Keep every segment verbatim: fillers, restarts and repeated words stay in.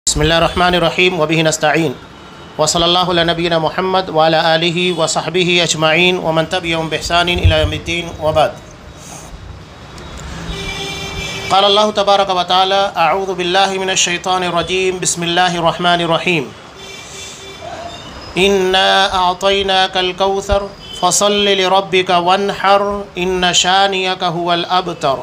بسم اللہ الرحمن الرحیم وبہ نستعین وصلی اللہ علی نبینا محمد وعلی آلہ وصحبہ اجمعین ومن تبعہم بإحسان الی یوم الدین وبعد۔ قال اللہ تبارک و تعالی اعوذ باللہ من الشیطان الرجیم بسم اللہ الرحمن الرحیم انا اعطیناک الکوثر فصل لربک وانحر ان شانئک هو الابتر۔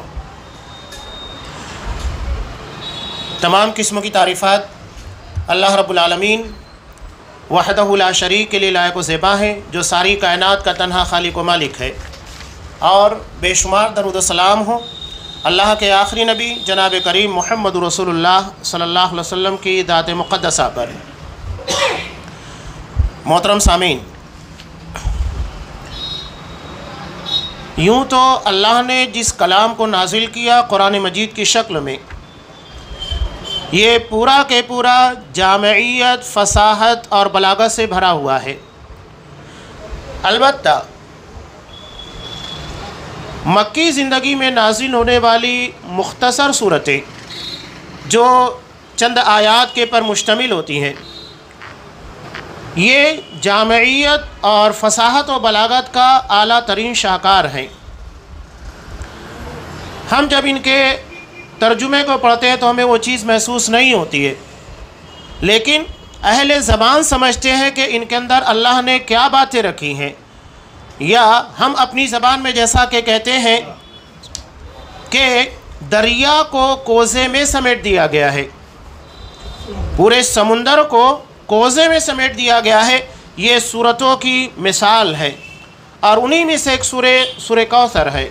تمام قسموں کی تعریفات اللہ رب العالمین وحدہ لا شریک کے لیے لائق و زیبا ہے، جو ساری کائنات کا تنہا خالق و مالک ہے، اور بے شمار درود و سلام ہو اللہ کے آخری نبی جناب کریم محمد رسول اللہ صلی اللہ علیہ وسلم کی ذات مقدسہ پر۔ محترم سامعین، یوں تو اللہ نے جس کلام کو نازل کیا قرآن مجید کی شکل میں، یہ پورا کے پورا جامعیت، فصاحت اور بلاغت سے بھرا ہوا ہے۔ البتہ مکی زندگی میں نازل ہونے والی مختصر صورتیں جو چند آیات کے پر مشتمل ہوتی ہیں، یہ جامعیت اور فصاحت و بلاغت کا اعلیٰ ترین شاہکار ہیں۔ ہم جب ان کے ترجمے کو پڑھتے ہیں تو ہمیں وہ چیز محسوس نہیں ہوتی ہے، لیکن اہل زبان سمجھتے ہیں کہ ان کے اندر اللہ نے کیا باتیں رکھی ہیں، یا ہم اپنی زبان میں جیسا کہ کہتے ہیں کہ دریا کو کوزے میں سمیٹ دیا گیا ہے، پورے سمندر کو کوزے میں سمیٹ دیا گیا ہے۔ یہ سورتوں کی مثال ہے، اور انہی میں سے ایک سورہ سورہ کوثر ہے،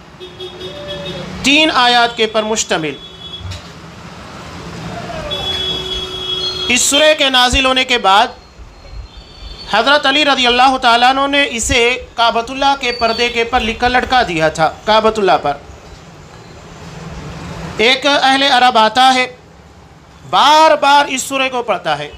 تین آیات کے پر مشتمل۔ اس سورہ کے نازل ہونے کے بعد حضرت علی رضی اللہ تعالیٰ عنہ نے اسے کعبۃ اللہ کے پردے کے پر لکھ کر لٹکا دیا تھا۔ کعبۃ اللہ پر ایک اہل عرب آتا ہے، بار بار اس سورہ کو پڑھتا ہے،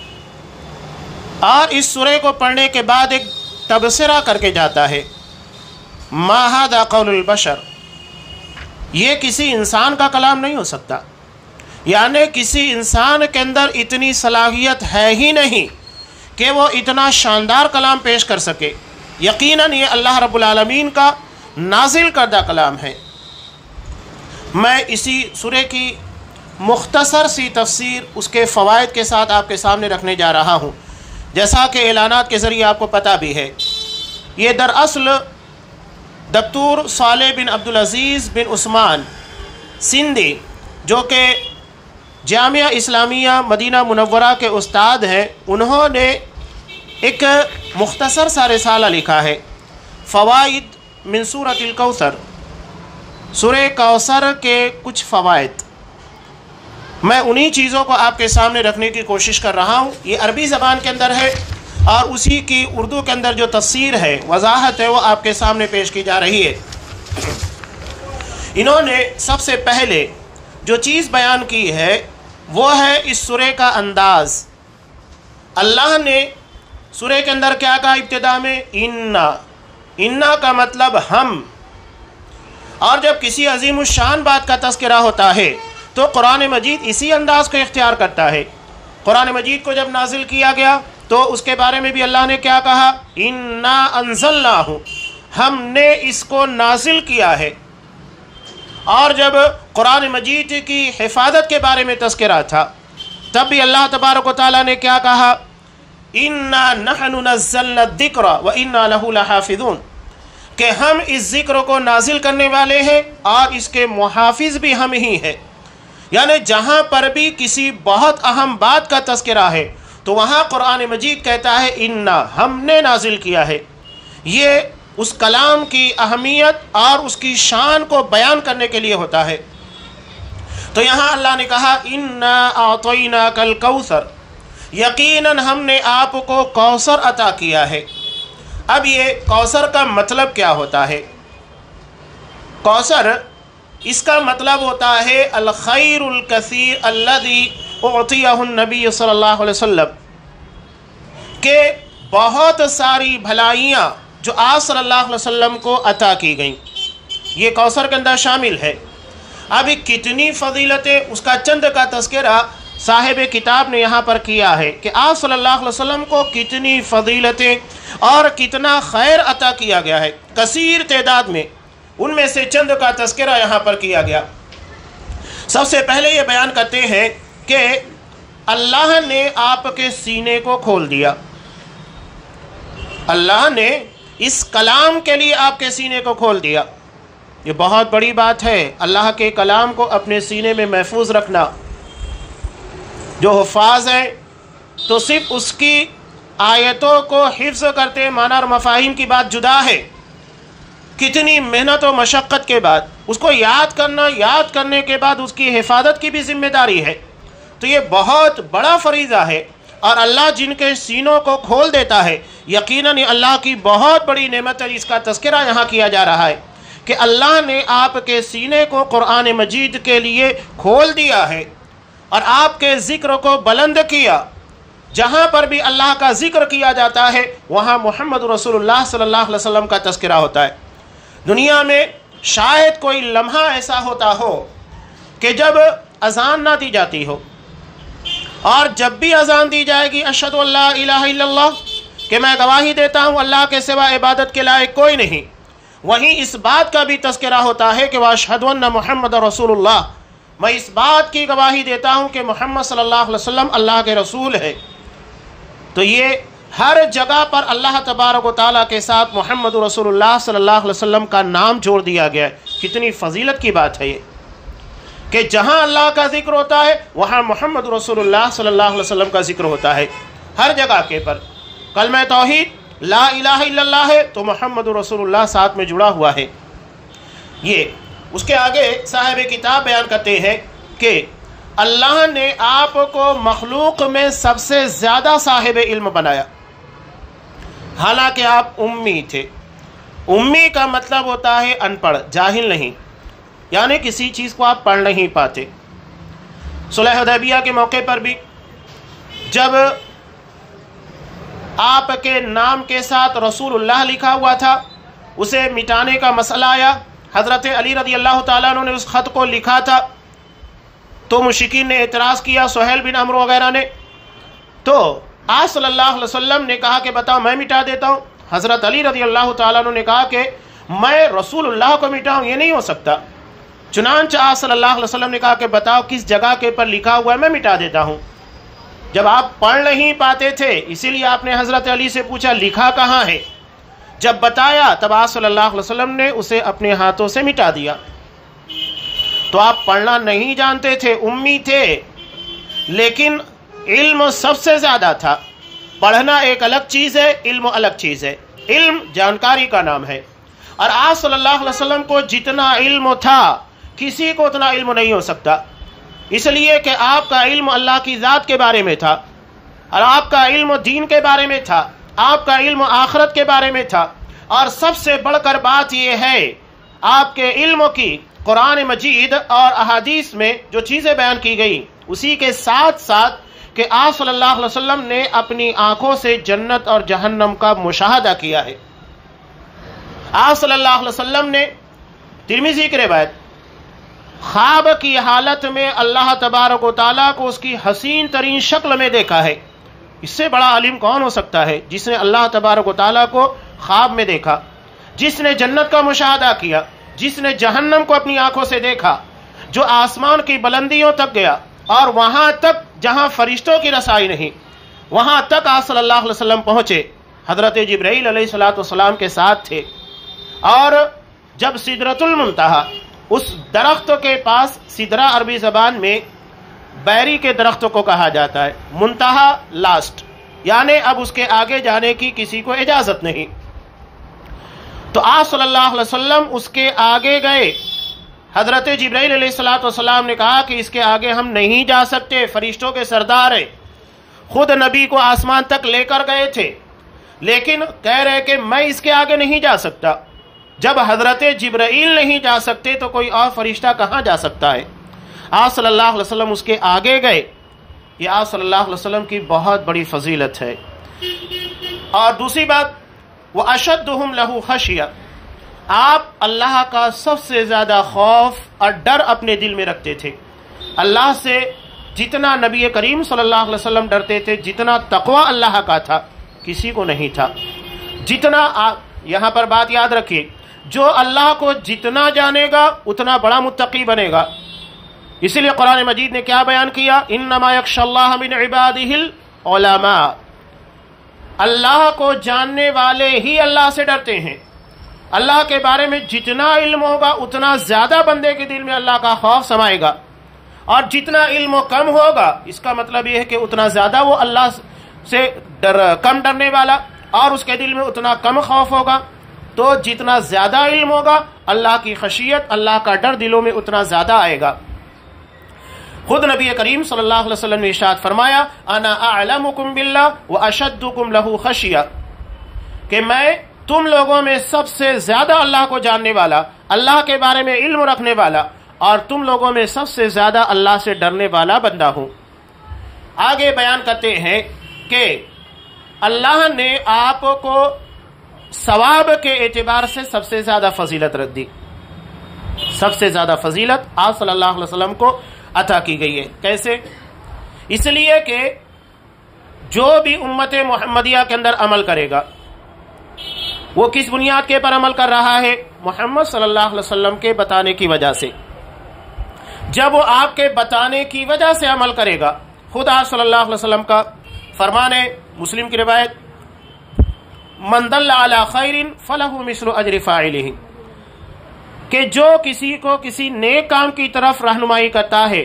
اور اس سورہ کو پڑھنے کے بعد ایک تبصرہ کر کے جاتا ہے، ما ھذا قول البشر، یہ کسی انسان کا کلام نہیں ہو سکتا، یعنی کسی انسان کے اندر اتنی صلاحیت ہے ہی نہیں کہ وہ اتنا شاندار کلام پیش کر سکے۔ یقیناً یہ اللہ رب العالمین کا نازل کردہ کلام ہے۔ میں اسی سورہ کی مختصر سی تفسیر اس کے فوائد کے ساتھ آپ کے سامنے رکھنے جا رہا ہوں، جیسا کہ اعلانات کے ذریعے آپ کو پتہ بھی ہے۔ یہ دراصل دکتور صالح بن عبدالعزیز بن عثمان سندھی، جو کہ جامعہ اسلامیہ مدینہ منورہ کے استاد ہیں، انہوں نے ایک مختصر سا رسالہ لکھا ہے، فوائد من سورۃ الکوثر، سورہ کوثر کے کچھ فوائد۔ میں انہی چیزوں کو آپ کے سامنے رکھنے کی کوشش کر رہا ہوں۔ یہ عربی زبان کے اندر ہے، اور اسی کی اردو کے اندر جو تفسیر ہے، وضاحت ہے، وہ آپ کے سامنے پیش کی جا رہی ہے۔ انہوں نے سب سے پہلے جو چیز بیان کی ہے وہ ہے اس سورہ کا انداز۔ اللہ نے سورہ کے اندر کیا کہا ابتدا میں؟ انا، انا کا مطلب ہم، اور جب کسی عظیم الشان بات کا تذکرہ ہوتا ہے تو قرآن مجید اسی انداز کو اختیار کرتا ہے۔ قرآن مجید کو جب نازل کیا گیا تو اس کے بارے میں بھی اللہ نے کیا کہا؟ انا انزلناہ، ہم نے اس کو نازل کیا ہے۔ اور جب قرآن مجید کی حفاظت کے بارے میں تذکرہ تھا تب بھی اللہ تبارک و تعالیٰ نے کیا کہا؟ انا نحن نزلنا الذکر وانا لہ لحافظون، کہ ہم اس ذکر کو نازل کرنے والے ہیں اور اس کے محافظ بھی ہم ہی ہیں۔ یعنی جہاں پر بھی کسی بہت اہم بات کا تذکرہ ہے تو وہاں قرآن مجید کہتا ہے انا، ہم نے نازل کیا ہے۔ یہ اس کلام کی اہمیت اور اس کی شان کو بیان کرنے کے لیے ہوتا ہے۔ تو یہاں اللہ نے کہا انا اعطیناک الکوثر، یقیناً ہم نے آپ کو کوثر عطا کیا ہے۔ اب یہ کوثر کا مطلب کیا ہوتا ہے؟ کوثر اس کا مطلب ہوتا ہے الخیر الکثیر الذی اعطیہ النبی صلی اللہ علیہ وسلم، کہ بہت ساری بھلائیاں جو آپ صلی اللہ علیہ وسلم کو عطا کی گئیں، یہ کوثر کے اندر شامل ہے۔ ابھی کتنی فضیلتیں، اس کا چند کا تذکرہ صاحب کتاب نے یہاں پر کیا ہے کہ آپ صلی اللہ علیہ وسلم کو کتنی فضیلتیں اور کتنا خیر عطا کیا گیا ہے، کثیر تعداد میں، ان میں سے چند کا تذکرہ یہاں پر کیا گیا۔ سب سے پہلے یہ بیان کرتے ہیں کہ اللہ نے آپ کے سینے کو کھول دیا، اللہ نے اس کلام کے لیے آپ کے سینے کو کھول دیا۔ یہ بہت بڑی بات ہے، اللہ کے کلام کو اپنے سینے میں محفوظ رکھنا۔ جو حفاظ ہیں تو صرف اس کی آیتوں کو حفظ کرتے، معنی اور مفاہیم کی بات جدا ہے، کتنی محنت و مشقت کے بعد اس کو یاد کرنا، یاد کرنے کے بعد اس کی حفاظت کی بھی ذمہ داری ہے۔ تو یہ بہت بڑا فریضہ ہے، اور اللہ جن کے سینوں کو کھول دیتا ہے، یقیناً اللہ کی بہت بڑی نعمت ہے، جس کا تذکرہ یہاں کیا جا رہا ہے کہ اللہ نے آپ کے سینے کو قرآن مجید کے لیے کھول دیا ہے اور آپ کے ذکر کو بلند کیا۔ جہاں پر بھی اللہ کا ذکر کیا جاتا ہے وہاں محمد رسول اللہ صلی اللہ علیہ وسلم کا تذکرہ ہوتا ہے۔ دنیا میں شاید کوئی لمحہ ایسا ہوتا ہو کہ جب اذان نہ دی جاتی ہو، اور جب بھی اذان دی جائے گی اشہد ان لا الہ الا اللہ، کہ میں گواہی دیتا ہوں اللہ کے سوا عبادت کے لائق کوئی نہیں، وہیں اس بات کا بھی تذکرہ ہوتا ہے کہ واشہد ان محمد رسول اللہ، میں اس بات کی گواہی دیتا ہوں کہ محمد صلی اللہ علیہ وسلم اللہ کے رسول ہے۔ تو یہ ہر جگہ پر اللہ تبارک و تعالیٰ کے ساتھ محمد رسول اللہ صلی اللہ علیہ وسلم کا نام جوڑ دیا گیا ہے۔ کتنی فضیلت کی بات ہے یہ کہ جہاں اللہ کا ذکر ہوتا ہے وہاں محمد رسول اللہ صلی اللہ علیہ وسلم کا ذکر ہوتا ہے۔ ہر جگہ کے پر کلمہ توحید لا الہ الا اللہ ہے تو محمد رسول اللہ ساتھ میں جڑا ہوا ہے۔ یہ اس کے آگے صاحب کتاب بیان کرتے ہیں کہ اللہ نے آپ کو مخلوق میں سب سے زیادہ صاحب علم بنایا، حالانکہ آپ امی تھے۔ امی کا مطلب ہوتا ہے ان پڑھ، جاہل نہیں، یعنی کسی چیز کو آپ پڑھ نہیں پاتے۔ صلح حدیبیہ کے موقع پر بھی جب آپ کے نام کے ساتھ رسول اللہ لکھا ہوا تھا، اسے مٹانے کا مسئلہ آیا، حضرت علی رضی اللہ تعالیٰ عنہ نے اس خط کو لکھا تھا، تو مشرکین نے اعتراض کیا، سہیل بن عمرو وغیرہ نے، تو آپ صلی اللہ علیہ وسلم نے کہا کہ بتاؤ میں مٹا دیتا ہوں۔ حضرت علی رضی اللہ تعالیٰ عنہ نے کہا کہ میں رسول اللہ کو مٹاؤں، یہ نہیں ہو سکتا۔ چنانچہ آپ صلی اللہ علیہ وسلم نے کہا کہ بتاؤ کس جگہ کے پر لکھا ہوا ہے، میں مٹا دیتا ہوں۔ جب آپ پڑھ نہیں پاتے تھے اسی لیے آپ نے حضرت علی سے پوچھا لکھا کہاں ہے، جب بتایا تب آپ صلی اللہ علیہ وسلم نے اسے اپنے ہاتھوں سے مٹا دیا۔ تو آپ پڑھنا نہیں جانتے تھے، امی تھے، لیکن علم سب سے زیادہ تھا۔ پڑھنا ایک الگ چیز ہے، علم الگ چیز ہے۔ علم جانکاری کا نام ہے، اور آپ صلی اللہ علیہ وسلم کو جتنا علم تھا کسی کو اتنا علم نہیں ہو سکتا، اس لیے کہ آپ کا علم اللہ کی ذات کے بارے میں تھا، اور آپ کا علم دین کے بارے میں تھا، آپ کا علم آخرت کے بارے میں تھا، اور سب سے بڑھ کر بات یہ ہے آپ کے علم کی قرآن مجید اور احادیث میں جو چیزیں بیان کی گئی، اسی کے ساتھ ساتھ کہ آپ صلی اللہ علیہ وسلم نے اپنی آنکھوں سے جنت اور جہنم کا مشاہدہ کیا ہے۔ آپ صلی اللہ علیہ وسلم نے ترمذی کی روایت خواب کی حالت میں اللہ تبارک و تعالیٰ کو اس کی حسین ترین شکل میں دیکھا ہے۔ اس سے بڑا عالم کون ہو سکتا ہے جس نے اللہ تبارک و تعالیٰ کو خواب میں دیکھا، جس نے جنت کا مشاہدہ کیا، جس نے جہنم کو اپنی آنکھوں سے دیکھا، جو آسمان کی بلندیوں تک گیا اور وہاں تک جہاں فرشتوں کی رسائی نہیں، وہاں تک آپ صلی اللہ علیہ وسلم پہنچے، حضرت جبرائیل علیہ الصلوۃ والسلام کے ساتھ تھے، اور جب سدرۃ المنتہا اس درخت کے پاس، سدرہ عربی زبان میں بیری کے درخت کو کہا جاتا ہے، منتہا لاسٹ، یعنی اب اس کے آگے جانے کی کسی کو اجازت نہیں، تو آپ صلی اللہ علیہ وسلم اس کے آگے گئے۔ حضرت جبرائیل علیہ الصلوۃ والسلام نے کہا کہ اس کے آگے ہم نہیں جا سکتے، فرشتوں کے سردار ہیں، خود نبی کو آسمان تک لے کر گئے تھے، لیکن کہہ رہے کہ میں اس کے آگے نہیں جا سکتا۔ جب حضرت جبرائیل نہیں جا سکتے تو کوئی اور فرشتہ کہاں جا سکتا ہے؟ آپ صلی اللہ علیہ وسلم اس کے آگے گئے۔ یہ آپ صلی اللہ علیہ وسلم کی بہت بڑی فضیلت ہے۔ اور دوسری بات، وَأَشَدُّهُمْ لَهُ خَشْيَةً، آپ اللہ کا سب سے زیادہ خوف اور ڈر اپنے دل میں رکھتے تھے، اللہ سے जितना नबी करीम सल्लल्लाहु अलैहि वसल्लम डरते थे, जितना तकवा अल्लाह का था, किसी को नहीं था। जितना आ, यहाँ पर बात याद रखिए, जो अल्लाह को जितना जानेगा उतना बड़ा मुत्तकी बनेगा। इसीलिए कुरान मजीद ने क्या बयान किया, इन्नमा यख्शल्लाह मिन इबादिहिल उलमा, अल्लाह को जानने वाले ही अल्लाह से डरते हैं। अल्लाह के बारे में जितना इल्म होगा उतना ज्यादा बंदे के दिल में अल्लाह का खौफ समाएगा, और जितना इल्म कम होगा इसका मतलब यह है कि उतना ज्यादा वो अल्लाह से डर कम डरने वाला, और उसके दिल में उतना कम खौफ होगा। तो जितना ज्यादा इल्म होगा अल्लाह की खशियत, अल्लाह का डर दिलों में उतना ज्यादा आएगा। खुद नबी करीम सल्लल्लाहु अलैहि वसल्लम ने इरशाद फरमाया, अना अअलमुकुम बिल्लाह व अशद्दुकुम लहू खशिया, कि मैं तुम लोगों में सबसे ज्यादा अल्लाह को जानने वाला, अल्लाह के बारे में इल्म रखने वाला, और तुम लोगों में सबसे ज्यादा अल्लाह से डरने वाला बंदा हूं। आगे बयान करते हैं कि अल्लाह ने आपको सवाब के एतबार से सबसे ज्यादा फजीलत रख दी। सबसे ज्यादा फजीलत आप सल्लल्लाहु अलैहि वसल्लम को अता की गई है। कैसे? इसलिए कि जो भी उम्मत मोहम्मदिया के अंदर अमल करेगा वो किस बुनियाद के पर अमल कर रहा है? मोहम्मद सल्लल्लाहु अलैहि वसल्लम के बताने की वजह से। जब वो आपके बताने की वजह से अमल करेगा, खुदा सल्लल्लाहु अलैहि वसल्लम का फरमान है, मुस्लिम की रिवायत, मन दल्ला अला खैरिन फलहु मिस्लु अजरि फाइलिही, कि जो किसी को किसी नेक काम की तरफ रहनुमाई करता है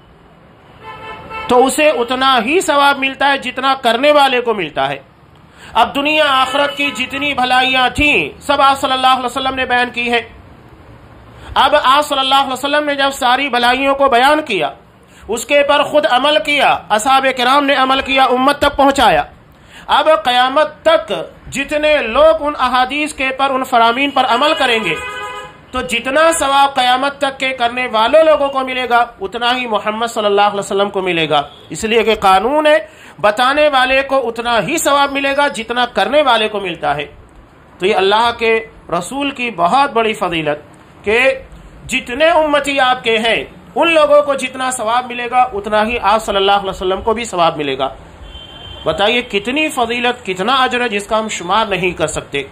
तो उसे उतना ही सवाब मिलता है जितना करने वाले को मिलता है। अब दुनिया आखिरत की जितनी भलाइयां थी सब आप सल्लल्लाहु अलैहि वसल्लम ने बयान की है। अब आप सल्लल्लाहु अलैहि वसल्लम ने जब सारी भलाइयों को बयान किया, उसके पर खुद अमल किया, असहाबे किराम ने अमल किया, उम्मत तक पहुंचाया। अब क़यामत तक जितने लोग उन अहादीस के पर, उन फरामीन पर अमल करेंगे तो जितना सवाब क़यामत तक के करने वालों लोगों को मिलेगा उतना ही मोहम्मद सल्लल्लाहु अलैहि वसल्लम को मिलेगा। इसलिए कि कानून है, बताने वाले को उतना ही सवाब मिलेगा जितना करने वाले को मिलता है। तो ये अल्लाह के रसूल की बहुत बड़ी फजीलत कि जितने उम्मती आपके हैं उन लोगों को जितना सवाब मिलेगा उतना ही आप सल्लल्लाहु अलैहि वसल्लम को भी सवाब मिलेगा। बताइए कितनी फजीलत, कितना अजर है जिसका हम शुमार नहीं कर सकते।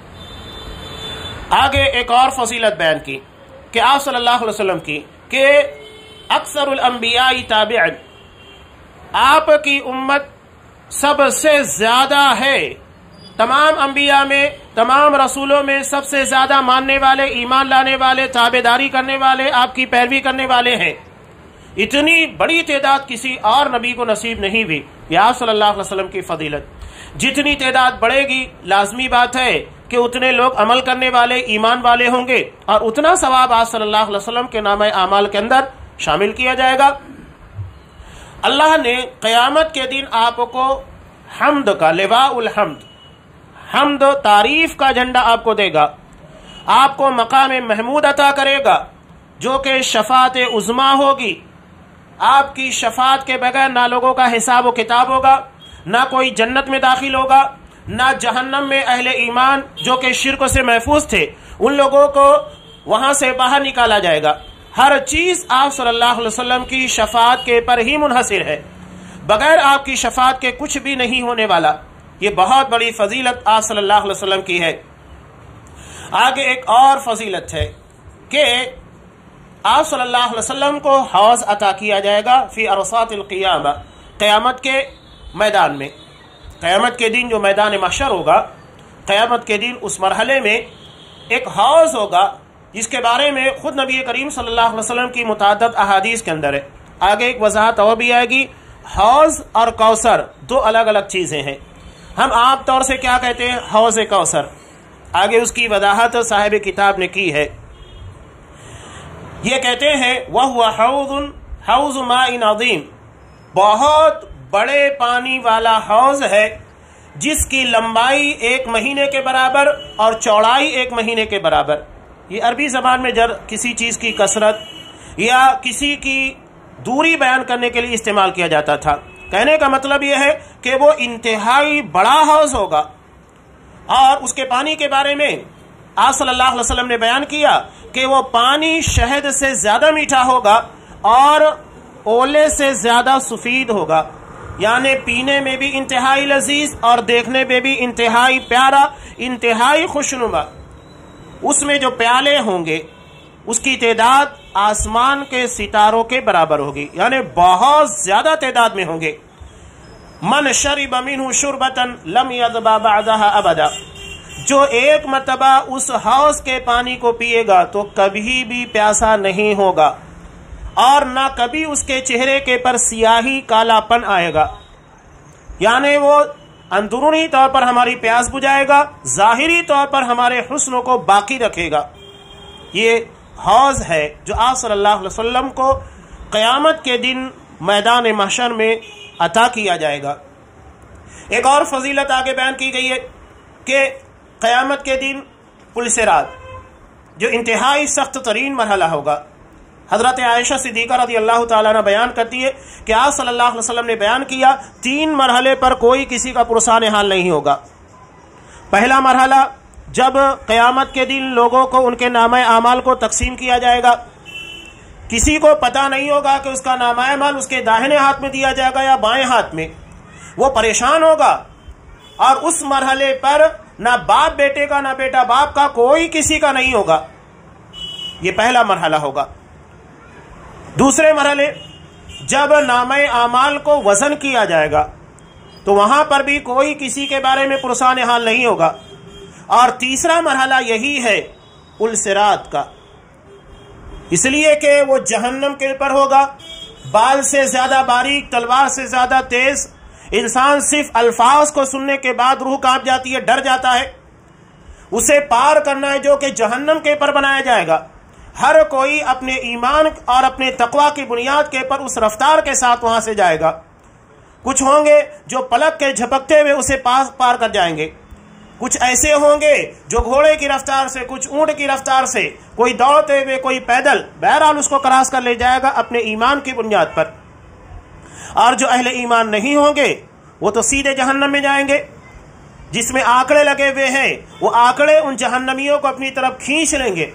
आगे एक और फजीलत बयान की कि आप सल्लल्लाहु अलैहि वसल्लम की कि अक्सरुल अंबिया ताबिअन, आपकी उम्मत सबसे ज्यादा है, तमाम अंबिया में, तमाम रसूलों में सबसे ज्यादा मानने वाले, ईमान लाने वाले, ताबेदारी करने वाले, आपकी पैरवी करने वाले हैं। इतनी बड़ी तादाद किसी और नबी को नसीब नहीं हुई। यह आप सल्लल्लाहु अलैहि वसल्लम की फजीलत। जितनी तादाद बढ़ेगी लाजमी बात है कि उतने लोग अमल करने वाले, ईमान वाले होंगे, और उतना सवाब आप सल्लल्लाहु अलैहि वसल्लम के नाम आमाल के अंदर शामिल किया जाएगा। अल्लाह ने क़यामत के दिन आपको हम्द का, लिवाउल हम्द, हम्द तारीफ का झंडा आपको देगा, आपको मकाम महमूद अता करेगा जो कि शफात उज़्मा होगी। आपकी शफात के बगैर ना लोगों का हिसाब व किताब होगा, ना कोई जन्नत में दाखिल होगा, ना जहन्नम में अहले ईमान जो कि शिर्क से महफूज थे उन लोगों को वहां से बाहर निकाला जाएगा। हर चीज आप सल्लल्लाहु अलैहि वसल्लम की शफात के पर ही मुनहसिर है, बगैर आपकी शफात के कुछ भी नहीं होने वाला। ये बहुत बड़ी फजीलत आप सल्लल्लाहु अलैहि वसल्लम की है। आगे एक और फजीलत है कि आप सल्लल्लाहु अलैहि वसल्लम को हौज़ अता किया जाएगा फी अरसातिल क़ियामा, क़यामत के मैदान में। क़यामत के दिन जो मैदान महशर होगा, क़यामत के दिन उस मरहले में एक हौज़ होगा जिसके बारे में खुद नबी करीम सल्लल्लाहु अलैहि वसल्लम की मुतअद्दिद अहादीस के अंदर है। आगे एक वजाहत और भी आएगी। हौज़ और कौसर दो अलग अलग चीज़ें हैं। हम आम तौर से क्या कहते हैं? हौज़ कौसर। आगे उसकी वजाहत साहिब किताब ने की है। ये कहते हैं वह हुआ हौज़ुन हौज़ माइन अज़ीम, बहुत बड़े पानी वाला हौज़ है जिसकी लंबाई एक महीने के बराबर और चौड़ाई एक महीने के बराबर। ये अरबी ज़बान में जब किसी चीज़ की कसरत या किसी की दूरी बयान करने के लिए इस्तेमाल किया जाता था। कहने का मतलब यह है कि वो इंतहाई बड़ा हौज़ होगा। और उसके पानी के बारे में आप सल्लल्लाहु अलैहि वसल्लम ने बयान किया कि वो पानी शहद से ज़्यादा मीठा होगा और اولے سے زیادہ سفید ہوگا، یعنی پینے میں بھی انتہائی لذیذ اور دیکھنے میں بھی انتہائی پیارا، انتہائی خوشنما۔ اس میں جو پیالے ہوں گے اس کی تعداد آسمان کے ستاروں کے برابر ہوگی، یعنی بہت زیادہ تعداد میں ہوں گے۔ من شرب منہ شربتن لم یظمأ بعدها ابدا، جو ایک مرتبہ اس حوض کے پانی کو پیے گا تو کبھی بھی پیاسا نہیں ہوگا، اور نہ کبھی اس کے چہرے کے پر سیاہی کالا پن آئے گا، یعنی وہ اندرونی طور پر ہماری پیاس بجھائے گا، ظاہری طور پر ہمارے حسن کو باقی رکھے گا۔ یہ حوض ہے جو آپ صلی اللہ علیہ وسلم کو قیامت کے دن میدان محشر میں عطا کیا جائے گا۔ ایک اور فضیلت آگے بیان کی گئی ہے کہ قیامت کے دن پل صراط جو انتہائی سخت ترین مرحلہ ہوگا، حضرت عائشہ صدیقہ رضی اللہ تعالیٰ عنہ بیان کرتی ہے کہ آپ صلی اللہ علیہ وسلم نے بیان کیا تین مرحلے پر کوئی کسی کا پرسان حال نہیں ہوگا۔ پہلا مرحلہ جب قیامت کے دن لوگوں کو ان کے نامہ اعمال کو تقسیم کیا جائے گا، کسی کو پتہ نہیں ہوگا کہ اس کا نامہ اعمال اس کے داہنے ہاتھ میں دیا جائے گا یا بائیں ہاتھ میں، وہ پریشان ہوگا، اور اس مرحلے پر نہ باپ بیٹے کا نہ بیٹا باپ کا، کوئی کسی کا نہیں ہوگا۔ یہ پہلا مرحلہ ہوگا۔ دوسرے مرحلے جب نامہ اعمال کو وزن کیا جائے گا تو وہاں پر بھی کوئی کسی کے بارے میں پرسان حال نہیں ہوگا۔ اور تیسرا مرحلہ یہی ہے پل صراط کا، اس لیے کہ وہ جہنم کے اوپر ہوگا، بال سے زیادہ باریک، تلوار سے زیادہ تیز، انسان صرف الفاظ کو سننے کے بعد روح کانپ جاتی ہے، ڈر جاتا ہے۔ اسے پار کرنا ہے جو کہ جہنم کے اوپر بنایا جائے گا۔ ہر کوئی اپنے ایمان اور اپنے تقوی کی بنیاد کے پر اس رفتار کے ساتھ وہاں سے جائے گا۔ کچھ ہوں گے جو پلک کے جھپکتے ہوئے اسے پاس پار کر جائیں گے، کچھ ایسے ہوں گے جو گھوڑے کی رفتار سے، کچھ اونٹ کی رفتار سے، کوئی دوڑتے ہوئے، کوئی پیدل، بہرحال اس کو کراس کر لے جائے گا اپنے ایمان کی بنیاد پر۔ اور جو اہل ایمان نہیں ہوں گے وہ تو سیدھے جہنم میں جائیں گے، جس میں آکڑے لگے ہوئے ہیں، وہ آکڑے ان جہنمیوں کو اپنی طرف کھینچ لیں گے،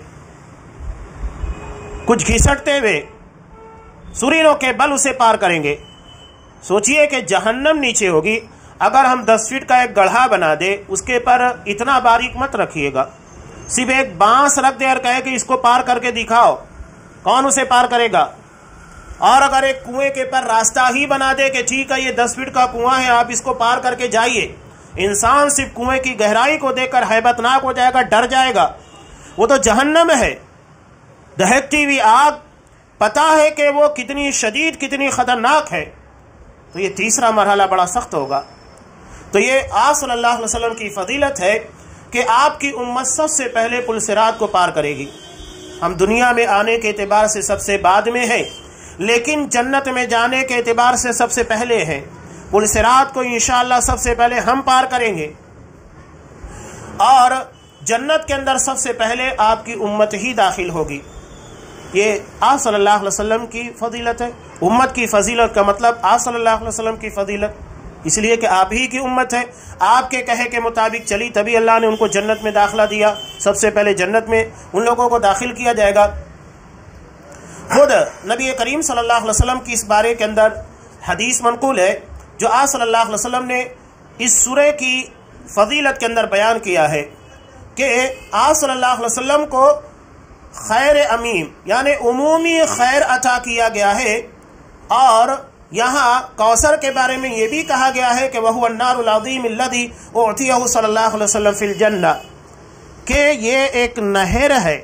کچھ گھسٹتے ہوئے سرینوں کے بل اسے پار کریں گے۔ سوچئے کہ جہنم نیچے ہوگی، اگر ہم دس فٹ کا ایک گڑھا بنا دے، اس کے پر اتنا باریک مت رکھیے گا، صرف ایک بانس رکھ دے اور کہے کہ اس کو پار کر کے دکھاؤ، کون اسے پار کرے گا؟ اور اگر ایک کنویں کے پر راستہ ہی بنا دے کہ ٹھیک ہے یہ دس فٹ کا کنواں ہے، آپ اس کو پار کر کے جائیے، انسان صرف کنویں کی گہرائی کو دیکھ کر ہیبت ناک ہو جائے گا، ڈر جائے گا۔ وہ تو جہنم ہے، دہکتی ہوئی آگ، پتہ ہے کہ وہ کتنی شدید، کتنی خطرناک ہے۔ تو یہ تیسرا مرحلہ بڑا سخت ہوگا۔ تو یہ آپ صلی اللہ علیہ وسلم کی فضیلت ہے کہ آپ کی امت سب سے پہلے پل صراط کو پار کرے گی۔ ہم دنیا میں آنے کے اعتبار سے سب سے بعد میں ہیں، لیکن جنت میں جانے کے اعتبار سے سب سے پہلے ہیں۔ پل صراط کو انشاءاللہ سب سے پہلے ہم پار کریں گے، اور جنت کے اندر سب سے پہلے آپ کی امت ہی داخل ہوگی۔ یہ آپ صلی اللہ علیہ وسلم کی فضیلت ہے۔ امت کی فضیلت کا مطلب آپ صلی اللہ علیہ وسلم کی فضیلت، اس لیے کہ آپ ہی کی امت ہے، آپ کے کہے کے مطابق چلی تبھی اللہ نے ان کو جنت میں داخلہ دیا۔ سب سے پہلے جنت میں ان لوگوں کو داخل کیا جائے گا۔ خود نبی کریم صلی اللہ علیہ وسلم کی اس بارے کے اندر حدیث منقول ہے جو آپ صلی اللہ علیہ وسلم نے اس سورہ کی فضیلت کے اندر بیان کیا ہے کہ آپ صلی اللہ علیہ وسلم کو خیر عمیم یعنی عمومی خیر عطا کیا گیا ہے، اور یہاں کوثر کے بارے میں یہ بھی کہا گیا ہے کہ وَهُوَ النَّارُ الْعَظِيمُ الَّذِي أُعْطِيَهُ صلی اللہ علیہ وسلم فِي الْجَنَّةِ، کہ یہ ایک نہر ہے،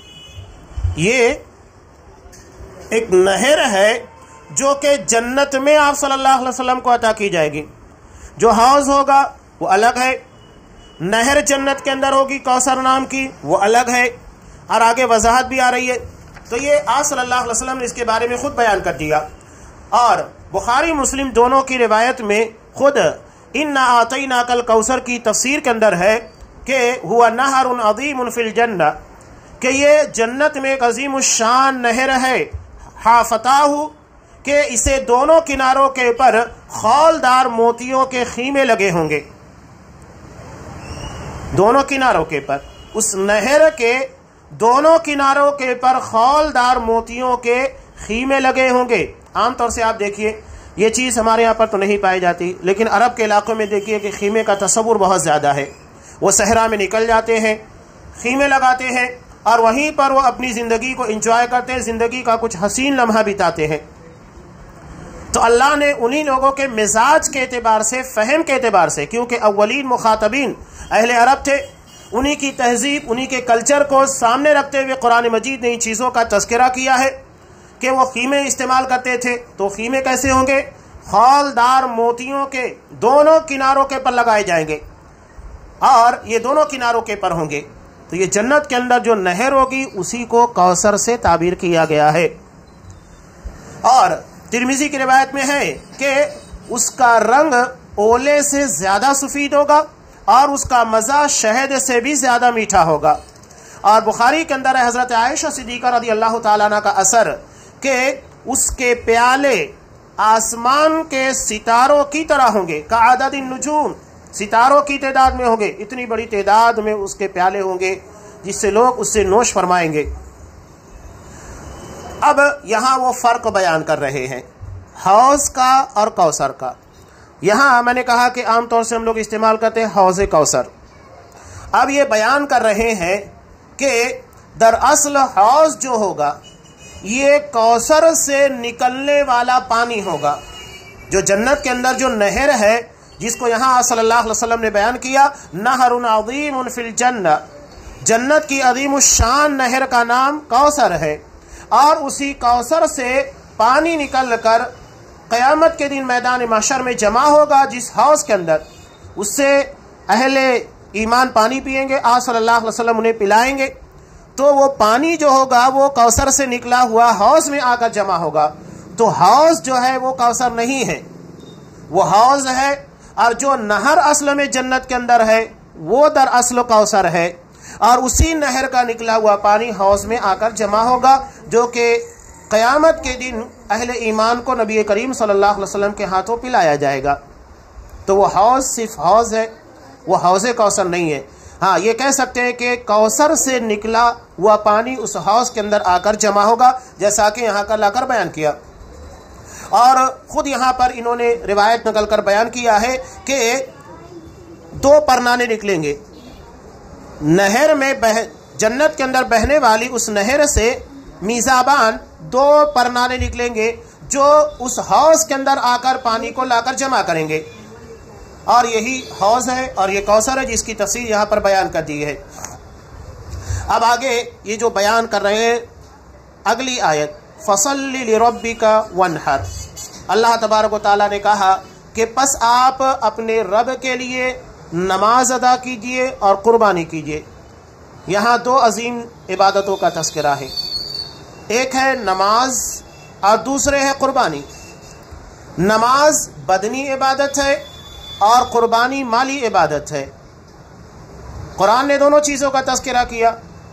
یہ ایک نہر ہے جو کہ جنت میں آپ صلی اللہ علیہ وسلم کو عطا کی جائے گی۔ جو حوض ہوگا وہ الگ ہے، نہر جنت کے اندر ہوگی کوثر نام کی، وہ الگ ہے، اور آگے وضاحت بھی آ رہی ہے۔ تو یہ آپ صلی اللہ علیہ وسلم نے اس کے بارے میں خود بیان کر دیا، اور بخاری مسلم دونوں کی روایت میں خود اِنَّا أَعْطَيْنَاكَ الْكَوْثَرَ کی تفسیر کے اندر ہے کہ هُوَ نَهْرٌ عَظِيمٌ فِي الْجَنَّةِ، کہ یہ جنت میں ایک عظیم الشان نہر ہے، حَافَتَاهُ، کہ اسے دونوں کناروں کے اوپر خالدار موتیوں کے خیمے لگے ہوں گے، دونوں کناروں کے پر، اس نہر کے دونوں کناروں کے پر خالدار موتیوں کے خیمے لگے ہوں گے۔ عام طور سے آپ دیکھیے یہ چیز ہمارے یہاں پر تو نہیں پائی جاتی، لیکن عرب کے علاقوں میں دیکھیے کہ خیمے کا تصور بہت زیادہ ہے. وہ صحرا میں نکل جاتے ہیں، خیمے لگاتے ہیں اور وہیں پر وہ اپنی زندگی کو انجوائے کرتے ہیں، زندگی کا کچھ حسین لمحہ بتاتے ہیں. تو اللہ نے انہی لوگوں کے مزاج کے اعتبار سے، فہم کے اعتبار سے، کیونکہ اولین مخاطبین اہل عرب تھے، انہی کی تہذیب، انہی کے کلچر کو سامنے رکھتے ہوئے قرآن مجید نے ان چیزوں کا تذکرہ کیا ہے کہ وہ خیمے استعمال کرتے تھے. تو خیمے کیسے ہوں گے؟ خالدار موتیوں کے دونوں کناروں کے پر لگائے جائیں گے اور یہ دونوں کناروں کے پر ہوں گے. تو یہ جنت کے اندر جو نہر ہوگی اسی کو کوثر سے تعبیر کیا گیا ہے. اور ترمذی کی روایت میں ہے کہ اس کا رنگ اولے سے زیادہ سفید ہوگا اور اس کا مزہ شہد سے بھی زیادہ میٹھا ہوگا. اور بخاری کے اندر ہے حضرت عائشہ صدیقہ رضی اللہ تعالیٰ عنہ کا اثر کہ اس کے پیالے آسمان کے ستاروں کی طرح ہوں گے، کعدد النجوم، ستاروں کی تعداد میں ہوں گے. اتنی بڑی تعداد میں اس کے پیالے ہوں گے جس سے لوگ اس سے نوش فرمائیں گے. اب یہاں وہ فرق بیان کر رہے ہیں حوض کا اور کوثر کا. یہاں میں نے کہا کہ عام طور سے ہم لوگ استعمال کرتے ہیں حوض کوثر. اب یہ بیان کر رہے ہیں کہ دراصل حوض جو ہوگا یہ کوثر سے نکلنے والا پانی ہوگا. جو جنت کے اندر جو نہر ہے جس کو یہاں صلی اللہ علیہ وسلم نے بیان کیا، نہر عظیم فی الجنہ، جنت کی عظیم الشان نہر کا نام کوثر ہے. اور اسی کوثر سے پانی نکل کر قیامت کے دن میدان محشر میں جمع ہوگا جس حوض کے اندر. اس سے اہل ایمان پانی پیئیں گے، آپ صلی اللہ علیہ وسلم انہیں پلائیں گے. تو وہ پانی جو ہوگا وہ کوثر سے نکلا ہوا حوض میں آ کر جمع ہوگا. تو حوض جو ہے وہ کوثر نہیں ہے، وہ حوض ہے. اور جو نہر اصل میں جنت کے اندر ہے وہ در اصل کوثر ہے. اور اسی نہر کا نکلا ہوا پانی حوض میں آ کر جمع ہوگا جو کہ قیامت کے دن اہل ایمان کو نبی کریم صلی اللہ علیہ وسلم کے ہاتھوں پلایا جائے گا. تو وہ حوض صرف حوض ہے، وہ حوض کوثر نہیں ہے. ہاں یہ کہہ سکتے ہیں کہ کوثر سے نکلا ہوا پانی اس حوض کے اندر آ کر جمع ہوگا، جیسا کہ یہاں کا لا کر بیان کیا. اور خود یہاں پر انہوں نے روایت نقل کر بیان کیا ہے کہ دو پرنانے نکلیں گے نہر میں، بہ جنت کے اندر بہنے والی اس نہر سے میزابان دو پرنانے نکلیں گے جو اس حوض کے اندر آ کر پانی کو لا کر جمع کریں گے. اور یہی حوض ہے اور یہ کوثر ہے جس کی تفصیل یہاں پر بیان کر دی ہے. اب آگے یہ جو بیان کر رہے ہیں اگلی آیت، فَصَلِّ لِرَبِّكَ وَانْحَرْ. اللہ تبارک و تعالیٰ نے کہا کہ پس آپ اپنے رب کے لیے نماز ادا کیجئے اور قربانی کیجئے. یہاں دو عظیم عبادتوں کا تذکرہ ہے، ایک ہے نماز اور دوسرے ہے قربانی. نماز بدنی عبادت ہے اور قربانی مالی عبادت ہے. قرآن نے دونوں چیزوں کا تذکرہ کیا.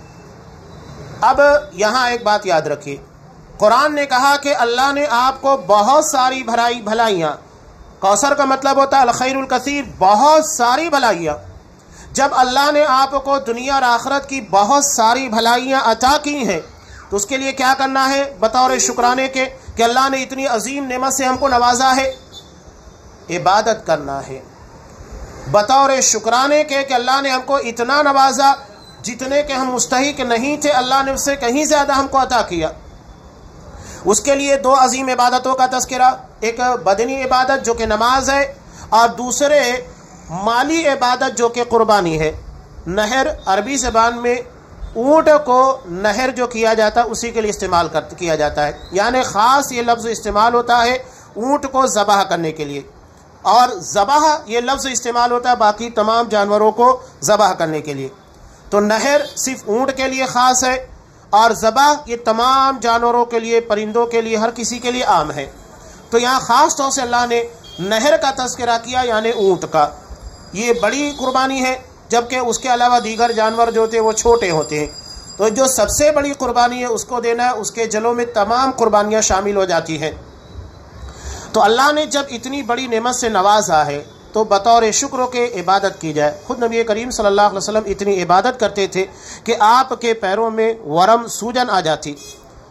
اب یہاں ایک بات یاد رکھیے، قرآن نے کہا کہ اللہ نے آپ کو بہت ساری بھلائی بھلائیاں، کوثر کا مطلب ہوتا ہے الخیر الکثیر، بہت ساری بھلائیاں. جب اللہ نے آپ کو دنیا اور آخرت کی بہت ساری بھلائیاں عطا کی ہیں تو اس کے لیے کیا کرنا ہے بطور شکرانے کے کہ اللہ نے اتنی عظیم نعمت سے ہم کو نوازا ہے؟ عبادت کرنا ہے بطور شکرانے کے کہ اللہ نے ہم کو اتنا نوازا جتنے کہ ہم مستحق نہیں تھے، اللہ نے اس سے کہیں زیادہ ہم کو عطا کیا. اس کے لیے دو عظیم عبادتوں کا تذکرہ، ایک بدنی عبادت جو کہ نماز ہے اور دوسرے مالی عبادت جو کہ قربانی ہے. نہر عربی زبان میں اونٹ کو نہر جو کیا جاتا ہے اسی کے لیے استعمال کیا جاتا ہے، یعنی خاص یہ لفظ استعمال ہوتا ہے اونٹ کو ذبح کرنے کے لیے، اور ذبح یہ لفظ استعمال ہوتا ہے باقی تمام جانوروں کو ذبح کرنے کے لیے. تو نہر صرف اونٹ کے لیے خاص ہے اور ذبح یہ تمام جانوروں کے لیے، پرندوں کے لیے، ہر کسی کے لیے عام ہے. تو یہاں خاص طور سے اللہ نے نہر کا تذکرہ کیا یعنی اونٹ کا. یہ بڑی قربانی ہے جبکہ اس کے علاوہ دیگر جانور جو ہوتے ہیں وہ چھوٹے ہوتے ہیں. تو جو سب سے بڑی قربانی ہے اس کو دینا ہے، اس کے جلوں میں تمام قربانیاں شامل ہو جاتی ہیں. تو اللہ نے جب اتنی بڑی نعمت سے نوازا ہے تو بطور شکر کے عبادت کی جائے. خود نبی کریم صلی اللہ علیہ وسلم اتنی عبادت کرتے تھے کہ آپ کے پیروں میں ورم سوجن آ جاتی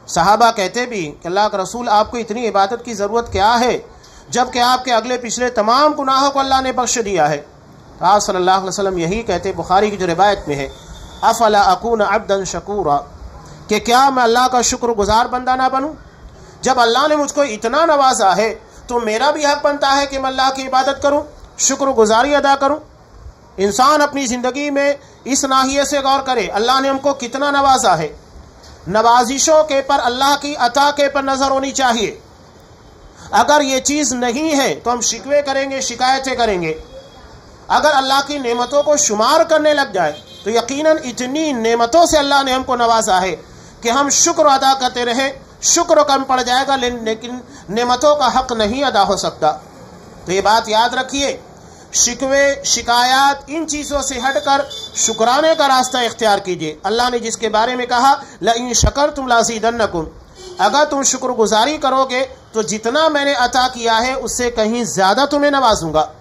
صحابہ کہتے بھی کہ اللہ کا رسول آپ کو اتنی عبادت کی ضرورت کیا ہے جبکہ آپ کے اگلے پچھلے تمام گناہوں کو اللہ نے بخش دیا ہے؟ تو آپ صلی اللہ علیہ وسلم یہی کہتے، بخاری کی جو روایت میں ہے، افلا اکون عبدا شکورا، کہ کیا میں اللہ کا شکر گزار بندہ نہ بنوں؟ جب اللہ نے مجھ کو اتنا نوازا ہے تو میرا بھی حق بنتا ہے کہ میں اللہ کی عبادت کروں، شکر گزاری ادا کروں۔ انسان اپنی زندگی میں اس ناحیے سے غور کرے، اللہ نے ہم کو کتنا نوازا ہے، نوازشوں کے پر اللہ کی عطا کے پر نظر ہونی چاہیے۔ اگر یہ چیز نہیں ہے تو ہم شکوے کریں گے، شکایتیں کریں گے۔ اگر اللہ کی نعمتوں کو شمار کرنے لگ جائے تو یقیناً اتنی نعمتوں سے اللہ نے ہم کو نوازا ہے کہ ہم شکر ادا کرتے رہیں، شکر کم پڑ جائے گا لیکن نعمتوں کا حق نہیں ادا ہو سکتا۔ تو یہ بات یاد رکھیے، شکوے شکایات ان چیزوں سے ہٹ کر شکرانے کا راستہ اختیار کیجیے۔ اللہ نے جس کے بارے میں کہا لَإِن شَكَرْتُمْ لَأَزِيدَنَّكُمْ، اگر تم شکر گزاری کرو گے تو جتنا میں نے عطا کیا ہے اس سے کہیں زیادہ تمہیں نوازوں گا۔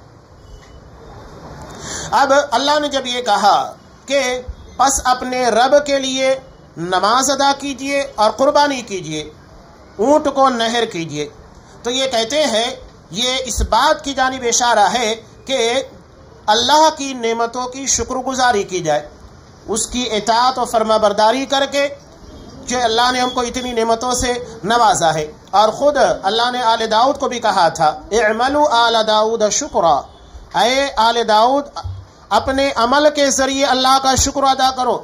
اب اللہ نے جب یہ کہا کہ پس اپنے رب کے لیے نماز ادا کیجئے اور قربانی کیجئے، اونٹ کو نہر کیجئے، تو یہ کہتے ہیں یہ اس بات کی جانب اشارہ ہے کہ اللہ کی نعمتوں کی شکر گزاری کی جائے، اس کی اطاعت و فرما برداری کر کے کہ اللہ نے ہم کو اتنی نعمتوں سے نوازا ہے۔ اور خود اللہ نے آل داؤد کو بھی کہا تھا اعملوا آل داؤد شکرا، اے آل داؤد اپنے عمل کے ذریعے اللہ کا شکر ادا کرو،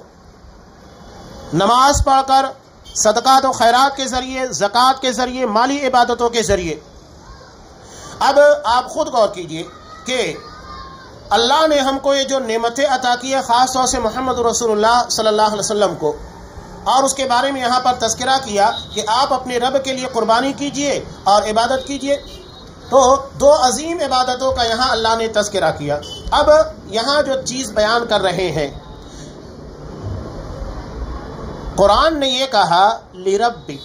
نماز پڑھ کر، صدقات و خیرات کے ذریعے، زکوٰۃ کے ذریعے، مالی عبادتوں کے ذریعے۔ اب آپ خود غور کیجئے کہ اللہ نے ہم کو یہ جو نعمتیں عطا کی ہے، خاص طور سے محمد رسول اللہ صلی اللہ علیہ وسلم کو، اور اس کے بارے میں یہاں پر تذکرہ کیا کہ آپ اپنے رب کے لیے قربانی کیجئے اور عبادت کیجئے، تو دو عظیم عبادتوں کا یہاں اللہ نے تذکرہ کیا۔ اب یہاں جو چیز بیان کر رہے ہیں، قرآن نے یہ کہا لِرَبِّكَ،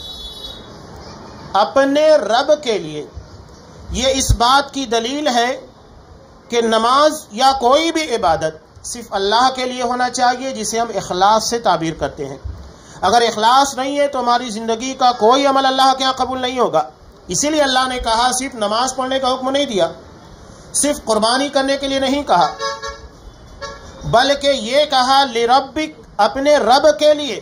اپنے رب کے لیے، یہ اس بات کی دلیل ہے کہ نماز یا کوئی بھی عبادت صرف اللہ کے لیے ہونا چاہیے، جسے ہم اخلاص سے تعبیر کرتے ہیں۔ اگر اخلاص نہیں ہے تو ہماری زندگی کا کوئی عمل اللہ کے ہاں قبول نہیں ہوگا۔ اسی لیے اللہ نے کہا صرف نماز پڑھنے کا حکم نہیں دیا، صرف قربانی کرنے کے لیے نہیں کہا، بلکہ یہ کہا لِرَبِّكَ، اپنے رب کے لیے۔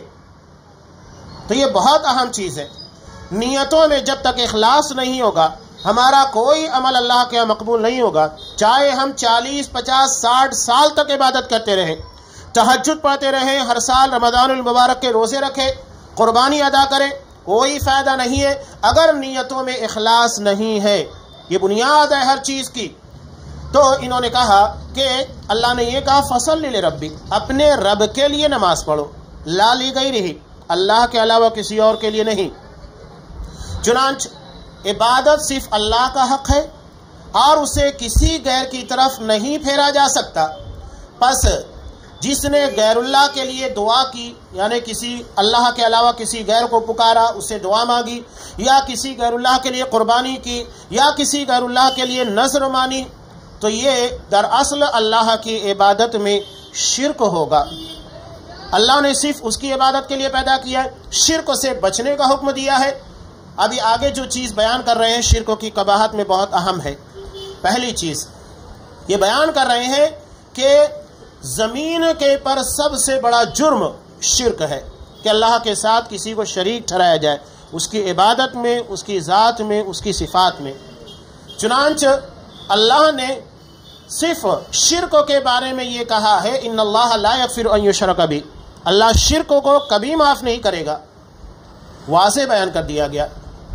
تو یہ بہت اہم چیز ہے۔ نیتوں میں جب تک اخلاص نہیں ہوگا ہمارا کوئی عمل اللہ کے یہاں مقبول نہیں ہوگا، چاہے ہم چالیس پچاس ساٹھ سال تک عبادت کرتے رہیں، تہجد پڑھتے رہیں، ہر سال رمضان المبارک کے روزے رکھیں، قربانی ادا کریں، کوئی فائدہ نہیں ہے اگر نیتوں میں اخلاص نہیں ہے۔ یہ بنیاد ہے ہر چیز کی۔ تو انہوں نے کہا کہ اللہ نے یہ کہا فصل لربک، اپنے رب کے لیے نماز پڑھو، لا لی گئی رہی، اللہ کے علاوہ کسی اور کے لیے نہیں۔ چنانچہ عبادت صرف اللہ کا حق ہے اور اسے کسی غیر کی طرف نہیں پھیرا جا سکتا۔ پس جس نے غیر اللہ کے لیے دعا کی، یعنی کسی اللہ کے علاوہ کسی غیر کو پکارا، اس سے دعا مانگی، یا کسی غیر اللہ کے لیے قربانی کی، یا کسی غیر اللہ کے لیے نذر مانی، تو یہ دراصل اللہ کی عبادت میں شرک ہوگا۔ اللہ نے صرف اس کی عبادت کے لیے پیدا کیا ہے، شرک سے بچنے کا حکم دیا ہے۔ ابھی آگے جو چیز بیان کر رہے ہیں شرک کی قباحت میں بہت اہم ہے۔ پہلی چیز یہ بیان کر رہے ہیں کہ زمین کے پر سب سے بڑا جرم شرک ہے کہ اللہ کے ساتھ کسی کو شریک ٹھہرایا جائے، اس کی عبادت میں، اس کی ذات میں، اس کی صفات میں۔ چنانچہ اللہ نے صرف شرک کے بارے میں یہ کہا ہے ان اللہ لا یغفر ان یشرک بہ، اللہ شرک کو کبھی معاف نہیں کرے گا، واضح بیان کر دیا گیا۔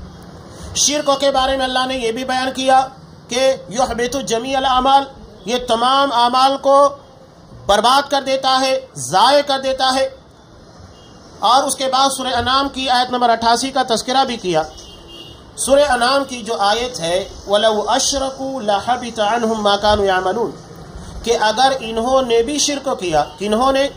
شرک کے بارے میں اللہ نے یہ بھی بیان کیا کہ یحبط جمیع الاعمال، یہ تمام اعمال کو برباد کر دیتا ہے، ضائع کر دیتا ہے۔ اور اس کے بعد سورہ انعام کی آیت نمبر اٹھاسی کا تذکرہ بھی کیا۔ سورہ انعام کی جو آیت ہے وَلَوْ أَشْرَكُوا لَحَبِطَ عَنْهُمْ مَا كَانُوا يَعْمَلُونَ، کہ اگر انہوں نے بھی شرک کیا، کنہوں نے؟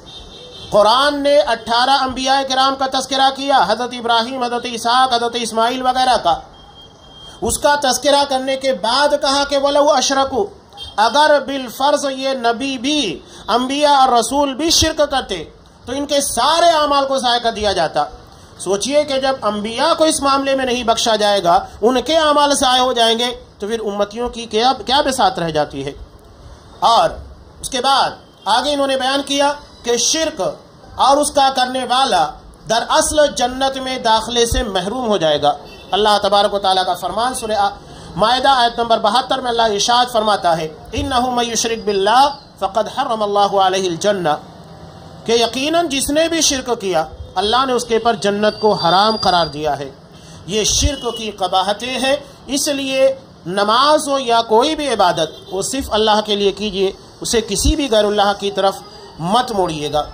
قرآن نے اٹھارہ انبیاء کرام کا تذکرہ کیا، حضرت ابراہیم، حضرت اسحاق، حضرت اسماعیل وغیرہ کا۔ اس کا تذکرہ کرنے کے بعد کہا کہ وَلَوْ أَشْرَكُوا، اگر بالفرض یہ نبی بھی، انبیاء اور رسول بھی شرک کرتے تو ان کے سارے اعمال کو ضائع کر دیا جاتا۔ سوچئے کہ جب انبیاء کو اس معاملے میں نہیں بخشا جائے گا، ان کے اعمال ضائع ہو جائیں گے، تو پھر امتیوں کی کیا کیا بساط رہ جاتی ہے۔ اور اس کے بعد آگے انہوں نے بیان کیا کہ شرک اور اس کا کرنے والا دراصل جنت میں داخلے سے محروم ہو جائے گا۔ اللہ تبارک و تعالیٰ کا فرمان سورہ مائدہ آیت نمبر بہتر میں اللہ ارشاد فرماتا ہے، اِنَّهُ مَن يُشْرِكْ بِاللَّهِ فَقَدْ حَرَّمَ اللَّهُ عَلَيْهِ الْجَنَّةَ، کہ یقیناً جس نے بھی شرک کیا اللہ نے اس کے پر جنت کو حرام قرار دیا ہے۔ یہ شرک کی قباحتیں ہیں، اس لیے نماز ہو یا کوئی بھی عبادت وہ صرف اللہ کے لیے کیجیے، اسے کسی بھی غیر اللہ کی طرف مت موڑیے گا۔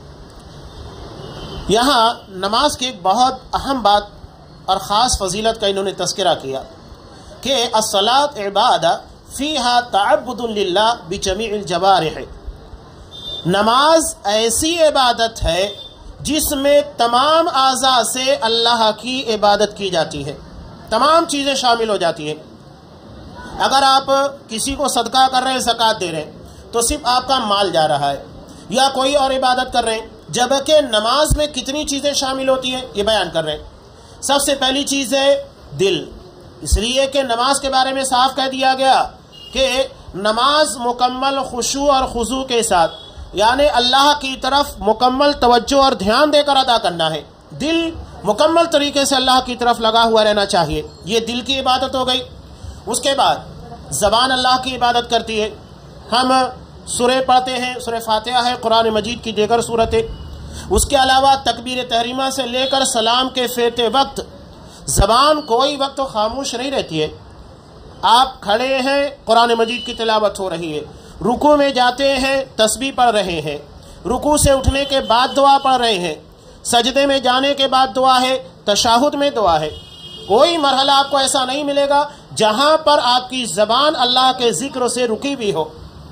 یہاں نماز کی ایک بہت اہم بات اور خاص فضیلت کا انہوں نے تذکرہ کیا کہ الصلاۃ عبادہ فیہا تعبد للہ بجمیع الجوارح، نماز ایسی عبادت ہے جس میں تمام اعضاء سے اللہ کی عبادت کی جاتی ہے، تمام چیزیں شامل ہو جاتی ہیں۔ اگر آپ کسی کو صدقہ کر رہے ہیں، زکوٰۃ دے رہے ہیں، تو صرف آپ کا مال جا رہا ہے، یا کوئی اور عبادت کر رہے ہیں، جبکہ نماز میں کتنی چیزیں شامل ہوتی ہیں یہ بیان کر رہے ہیں۔ سب سے پہلی چیز ہے دل، اس لیے کہ نماز کے بارے میں صاف کہہ دیا گیا کہ نماز مکمل خشوع اور خضوع کے ساتھ، یعنی اللہ کی طرف مکمل توجہ اور دھیان دے کر ادا کرنا ہے۔ دل مکمل طریقے سے اللہ کی طرف لگا ہوا رہنا چاہیے، یہ دل کی عبادت ہو گئی۔ اس کے بعد زبان اللہ کی عبادت کرتی ہے، ہم سورہ پڑھتے ہیں، سورہ فاتحہ ہے، قرآن مجید کی دیگر صورتیں، اس کے علاوہ تکبیر تحریمہ سے لے کر سلام کے پھیرتے وقت زبان کوئی وقت خاموش نہیں رہتی ہے۔ آپ کھڑے ہیں، قرآن مجید کی تلاوت ہو رہی ہے، رکوع میں جاتے ہیں تسبیح پڑھ رہے ہیں، رکوع سے اٹھنے کے بعد دعا پڑھ رہے ہیں، سجدے میں جانے کے بعد دعا ہے، تشہد میں دعا ہے۔ کوئی مرحلہ آپ کو ایسا نہیں ملے گا جہاں پر آپ کی زبان اللہ کے ذکر سے رکی ہوئی ہو۔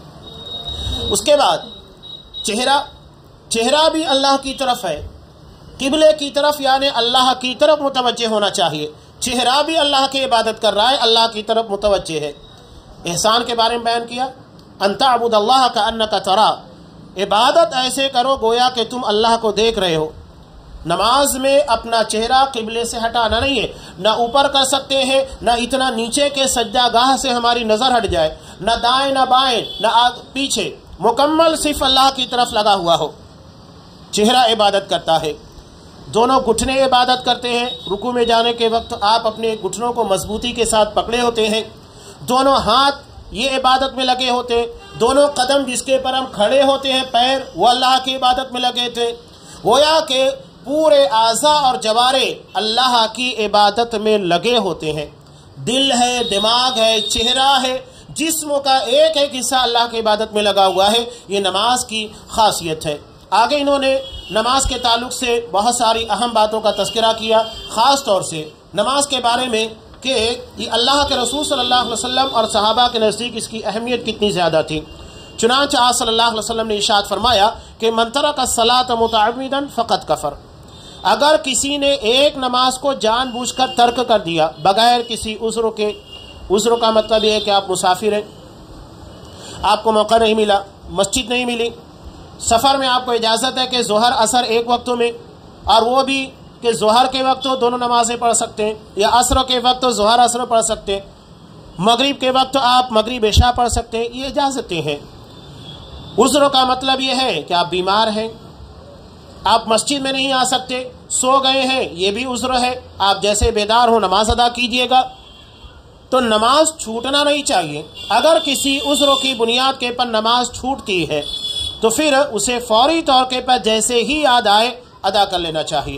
اس کے بعد چہرہ چہرہ بھی اللہ کی طرف ہے، قبلے کی طرف، یعنی اللہ کی طرف متوجہ ہونا چاہیے۔ چہرہ بھی اللہ کی عبادت کر رہا ہے، اللہ کی طرف متوجہ ہے۔ احسان کے بارے میں بیان کیا، ان تعبد اللہ کأنک تراہ، عبادت ایسے کرو گویا کہ تم اللہ کو دیکھ رہے ہو۔ نماز میں اپنا چہرہ قبلے سے ہٹانا نہیں ہے، نہ اوپر کر سکتے ہیں، نہ اتنا نیچے کے سجدہ گاہ سے ہماری نظر ہٹ جائے، نہ دائیں نہ بائیں نہ آگ پیچھے، مکمل صرف اللہ کی طرف لگا ہوا ہو۔ چہرہ عبادت کرتا ہے، دونوں گھٹنے عبادت کرتے ہیں، رکوع میں جانے کے وقت آپ اپنے گھٹنوں کو مضبوطی کے ساتھ پکڑے ہوتے ہیں، دونوں ہاتھ یہ عبادت میں لگے ہوتے ہیں، دونوں قدم جس کے پر ہم کھڑے ہوتے ہیں، پیر، وہ اللہ کی عبادت میں لگے تھے۔ گویا کہ پورے اعضاء اور جوارے اللہ کی عبادت میں لگے ہوتے ہیں۔ دل ہے، دماغ ہے، چہرہ ہے، جسم کا ایک ایک حصہ اللہ کی عبادت میں لگا ہوا ہے۔ یہ نماز کی خاصیت ہے۔ آگے انہوں نے نماز کے تعلق سے بہت ساری اہم باتوں کا تذکرہ کیا، خاص طور سے نماز کے بارے میں کہ یہ اللہ کے رسول صلی اللہ علیہ وسلم اور صحابہ کے نزدیک اس کی اہمیت کتنی زیادہ تھی۔ چنانچہ آپ صلی اللہ علیہ وسلم نے ارشاد فرمایا کہ من ترک الصلاۃ متعمدا فقد کفر، اگر کسی نے ایک نماز کو جان بوجھ کر ترک کر دیا بغیر کسی عذر کے، عذر کا مطلب یہ ہے کہ آپ مسافر ہیں، آپ کو موقع نہیں ملا، مسجد نہیں ملی، سفر میں آپ کو اجازت ہے کہ ظہر عصر ایک وقتوں میں، اور وہ بھی کہ ظہر کے وقت دونوں نمازیں پڑھ سکتے ہیں، یا عصر کے وقت ظہر عصر پڑھ سکتے ہیں، مغرب کے وقت آپ مغرب عشاء پڑھ سکتے ہیں، یہ اجازتیں ہیں۔ عذر کا مطلب یہ ہے کہ آپ بیمار ہیں، آپ مسجد میں نہیں آ سکتے، سو گئے ہیں، یہ بھی عذر ہے، آپ جیسے بیدار ہو نماز ادا کیجئے گا۔ تو نماز چھوٹنا نہیں چاہیے۔ اگر کسی عذر کی بنیاد کے پر نماز چھوٹتی ہے تو پھر اسے فوری طور کے پر جیسے ہی یاد آئے ادا کر لینا چاہیے۔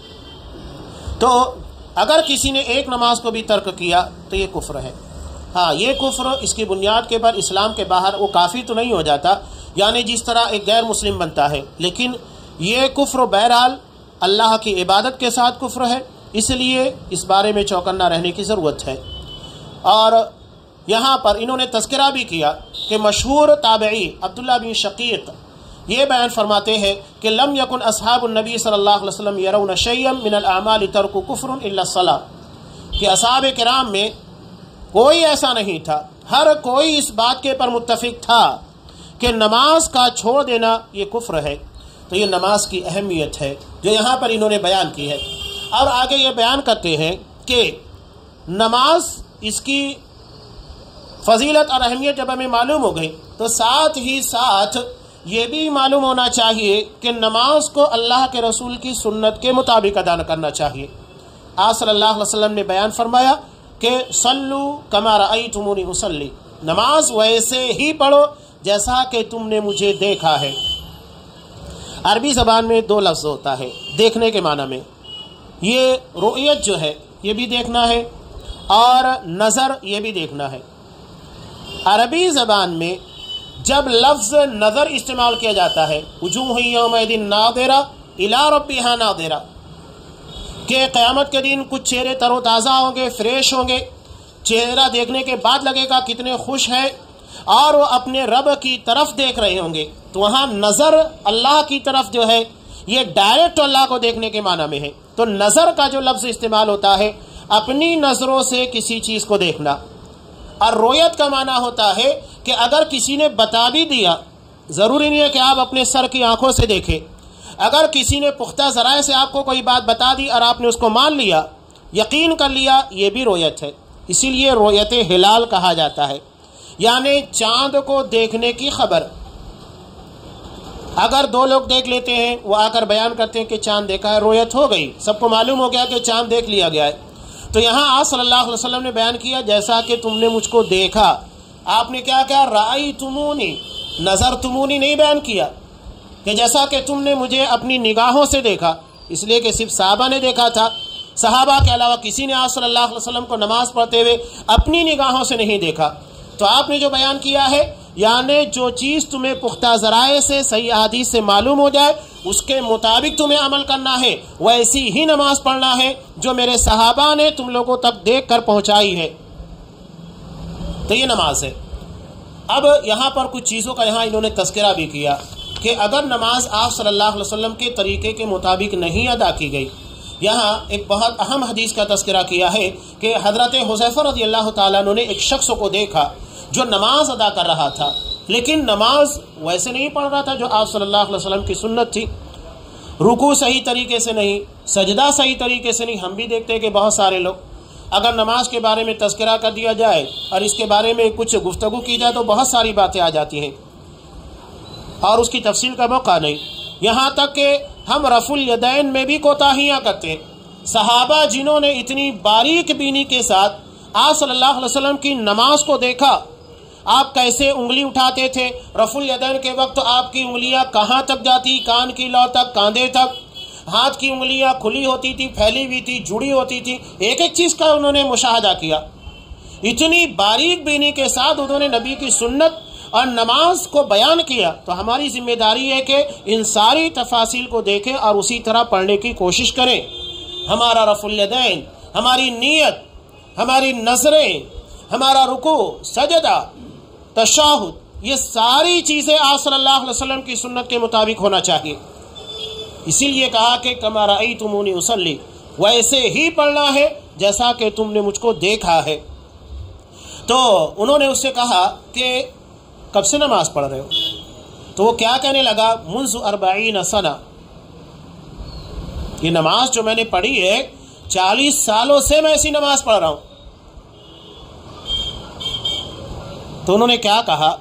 تو اگر کسی نے ایک نماز کو بھی ترک کیا تو یہ کفر ہے۔ ہاں، یہ کفر اس کی بنیاد کے پر اسلام کے باہر وہ کافی تو نہیں ہو جاتا، یعنی جس طرح ایک غیر مسلم بنتا ہے، لیکن یہ کفر بہرحال اللہ کی عبادت کے ساتھ کفر ہے، اس لیے اس بارے میں چوکنا رہنے کی ضرورت ہے۔ اور یہاں پر انہوں نے تذکرہ بھی کیا کہ مشہور تابعی عبداللہ بن شقیق یہ بیان فرماتے ہیں کہ لم یکن اصحاب النبی صلی اللہ علیہ وسلم یرون شیئا من الاعمال ترک کفر الا الصلاۃ، کہ اصحاب کرام میں کوئی ایسا نہیں تھا، ہر کوئی اس بات کے پر متفق تھا کہ نماز کا چھوڑ دینا یہ کفر ہے۔ تو یہ نماز کی اہمیت ہے جو یہاں پر انہوں نے بیان کی ہے۔ اور آگے یہ بیان کرتے ہیں کہ نماز اس کی فضیلت اور اہمیت جب ہمیں معلوم ہو گئی تو ساتھ ہی ساتھ یہ بھی معلوم ہونا چاہیے کہ نماز کو اللہ کے رسول کی سنت کے مطابق ادا کرنا چاہیے۔ آپ صلی اللہ علیہ وسلم نے بیان فرمایا کہ صلو کما رأیتمونی اصلی، نماز ویسے ہی پڑھو جیسا کہ تم نے مجھے دیکھا ہے۔ عربی زبان میں دو لفظ ہوتا ہے دیکھنے کے معنی میں، یہ رؤیت جو ہے یہ بھی دیکھنا ہے اور نظر یہ بھی دیکھنا ہے۔ عربی زبان میں جب لفظ نظر استعمال کیا جاتا ہے وجوہ یومئذ ناظرہ الی ربہا ناظرہ، کہ قیامت کے دن کچھ چہرے تر و تازہ ہوں گے، فریش ہوں گے، چہرہ دیکھنے کے بعد لگے گا کتنے خوش ہیں اور وہ اپنے رب کی طرف دیکھ رہے ہوں گے۔ تو وہاں نظر اللہ کی طرف جو ہے یہ ڈائریکٹ اللہ کو دیکھنے کے معنی میں ہے۔ تو نظر کا جو لفظ استعمال ہوتا ہے اپنی نظروں سے کسی چیز کو دیکھنا، اور رویت کا معنی ہوتا ہے کہ اگر کسی نے بتا بھی دیا، ضروری نہیں ہے کہ آپ اپنے سر کی آنکھوں سے دیکھیں، اگر کسی نے پختہ ذرائع سے آپ کو کوئی بات بتا دی اور آپ نے اس کو مان لیا، یقین کر لیا، یہ بھی رویت ہے۔ اسی لیے رویت ہلال کہا جاتا ہے، یعنی چاند کو دیکھنے کی خبر۔ اگر دو لوگ دیکھ لیتے ہیں، وہ آ کر بیان کرتے ہیں کہ چاند دیکھا ہے، رویت ہو گئی، سب کو معلوم ہو گیا کہ چاند دیکھ لیا گیا ہے۔ تو یہاں آپ صلی اللہ علیہ وسلم نے بیان کیا جیسا کہ تم نے مجھ کو دیکھا۔ آپ نے کیا کہا؟ رأیتمونی، نظر تمونی نہیں بیان کیا کہ جیسا کہ تم نے مجھے اپنی نگاہوں سے دیکھا، اس لیے کہ صرف صحابہ نے دیکھا تھا، صحابہ کے علاوہ کسی نے آپ صلی اللہ علیہ وسلم کو نماز پڑھتے ہوئے اپنی نگاہوں سے نہیں دیکھا۔ تو آپ نے جو بیان کیا ہے، یعنی جو چیز تمہیں پختہ ذرائع سے صحیح حدیث سے معلوم ہو جائے اس کے مطابق تمہیں عمل کرنا ہے، ویسی ہی نماز پڑھنا ہے جو میرے صحابہ نے تم لوگوں تک دیکھ کر پہنچائی ہے۔ تو یہ نماز ہے۔ اب یہاں پر کچھ چیزوں کا یہاں انہوں نے تذکرہ بھی کیا کہ اگر نماز آپ صلی اللہ علیہ وسلم کے طریقے کے مطابق نہیں ادا کی گئی، یہاں ایک بہت اہم حدیث کا تذکرہ کیا ہے کہ حضرت حذیفہ رضی اللہ تعالیٰ عنہ نے ایک شخص کو دیکھا جو نماز ادا کر رہا تھا، لیکن نماز ویسے نہیں پڑھ رہا تھا جو آپ صلی اللہ علیہ وسلم کی سنت تھی، رکوع صحیح طریقے سے نہیں، سجدہ صحیح طریقے سے نہیں۔ ہم بھی دیکھتے ہیں کہ بہت سارے لوگ اگر نماز کے بارے میں تذکرہ کر دیا جائے اور اس کے بارے میں کچھ گفتگو کی جائے تو بہت ساری باتیں آ جاتی ہیں اور اس کی تفصیل کا موقع نہیں، یہاں تک کہ ہم رفع الیدین میں بھی کوتاہیاں کرتے ہیں۔ صحابہ جنہوں نے اتنی باریک بینی کے ساتھ آپ صلی اللہ علیہ وسلم کی نماز کو دیکھا، آپ کیسے انگلی اٹھاتے تھے، رفع الیدین کے وقت آپ کی انگلیاں کہاں تک جاتی، کان کی لو تک، کاندھے تک، ہاتھ کی انگلیاں کھلی ہوتی تھی، پھیلی ہوئی تھی، جڑی ہوتی تھی، ایک ایک چیز کا انہوں نے مشاہدہ کیا۔ اتنی باریک بینی کے ساتھ انہوں نے نبی کی سنت اور نماز کو بیان کیا، تو ہماری ذمہ داری ہے کہ ان ساری تفاصیل کو دیکھیں اور اسی طرح پڑھنے کی کوشش کریں۔ ہمارا رفع الیدین، ہماری نیت، ہماری نظریں، ہمارا رکوع، سجدہ، تشہد، یہ ساری چیزیں آپ صلی اللہ علیہ وسلم کی سنت کے مطابق ہونا چاہیے۔ اسی لیے کہا کہ کما رأیتمونی اصلی، ویسے ہی پڑھنا ہے جیسا کہ تم نے مجھ کو دیکھا ہے۔ تو انہوں نے اس سے کہا کہ کب سے نماز پڑھ رہے ہو؟ تو وہ کیا کہنے لگا؟ منذ اربعین سنہ، یہ نماز جو میں نے پڑھی ہے چالیس سالوں سے میں ایسی نماز پڑھ رہا ہوں۔ تو انہوں نے کیا کہا؟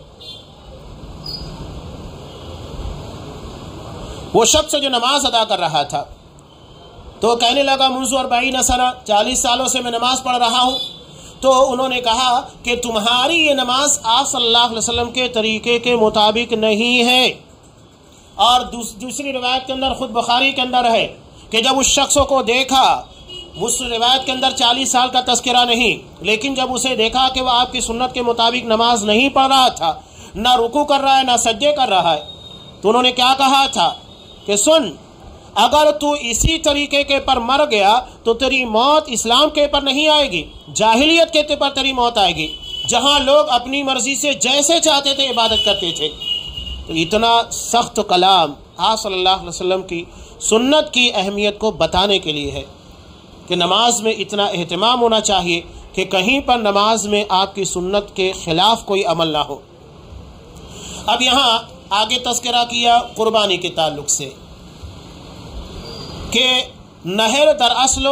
وہ شخص جو نماز ادا کر رہا تھا تو کہنے لگا منذ اربعین سنہ، چالیس سالوں سے میں نماز پڑھ رہا ہوں۔ تو انہوں نے کہا کہ تمہاری یہ نماز آپ صلی اللہ علیہ وسلم کے طریقے کے مطابق نہیں ہے۔ اور دوسری روایت کے اندر خود بخاری کے اندر ہے کہ جب اس شخص کو دیکھا، اس روایت کے اندر چالیس سال کا تذکرہ نہیں، لیکن جب اسے دیکھا کہ وہ آپ کی سنت کے مطابق نماز نہیں پڑھ رہا تھا، نہ رکوع کر رہا ہے نہ سجدے کر رہا ہے، تو انہوں نے کیا کہا تھا کہ سن، اگر تو اسی طریقے کے پر مر گیا تو تیری موت اسلام کے پر نہیں آئے گی، جاہلیت کے پر تیری موت آئے گی، جہاں لوگ اپنی مرضی سے جیسے چاہتے تھے عبادت کرتے تھے۔ تو اتنا سخت کلام آپ صلی اللہ علیہ وسلم کی سنت کی اہمیت کو بتانے کے لیے ہے کہ نماز میں اتنا اہتمام ہونا چاہیے کہ کہیں پر نماز میں آپ کی سنت کے خلاف کوئی عمل نہ ہو۔ اب یہاں آگے تذکرہ کیا قربانی کے تعلق سے کہ नहर दरअसल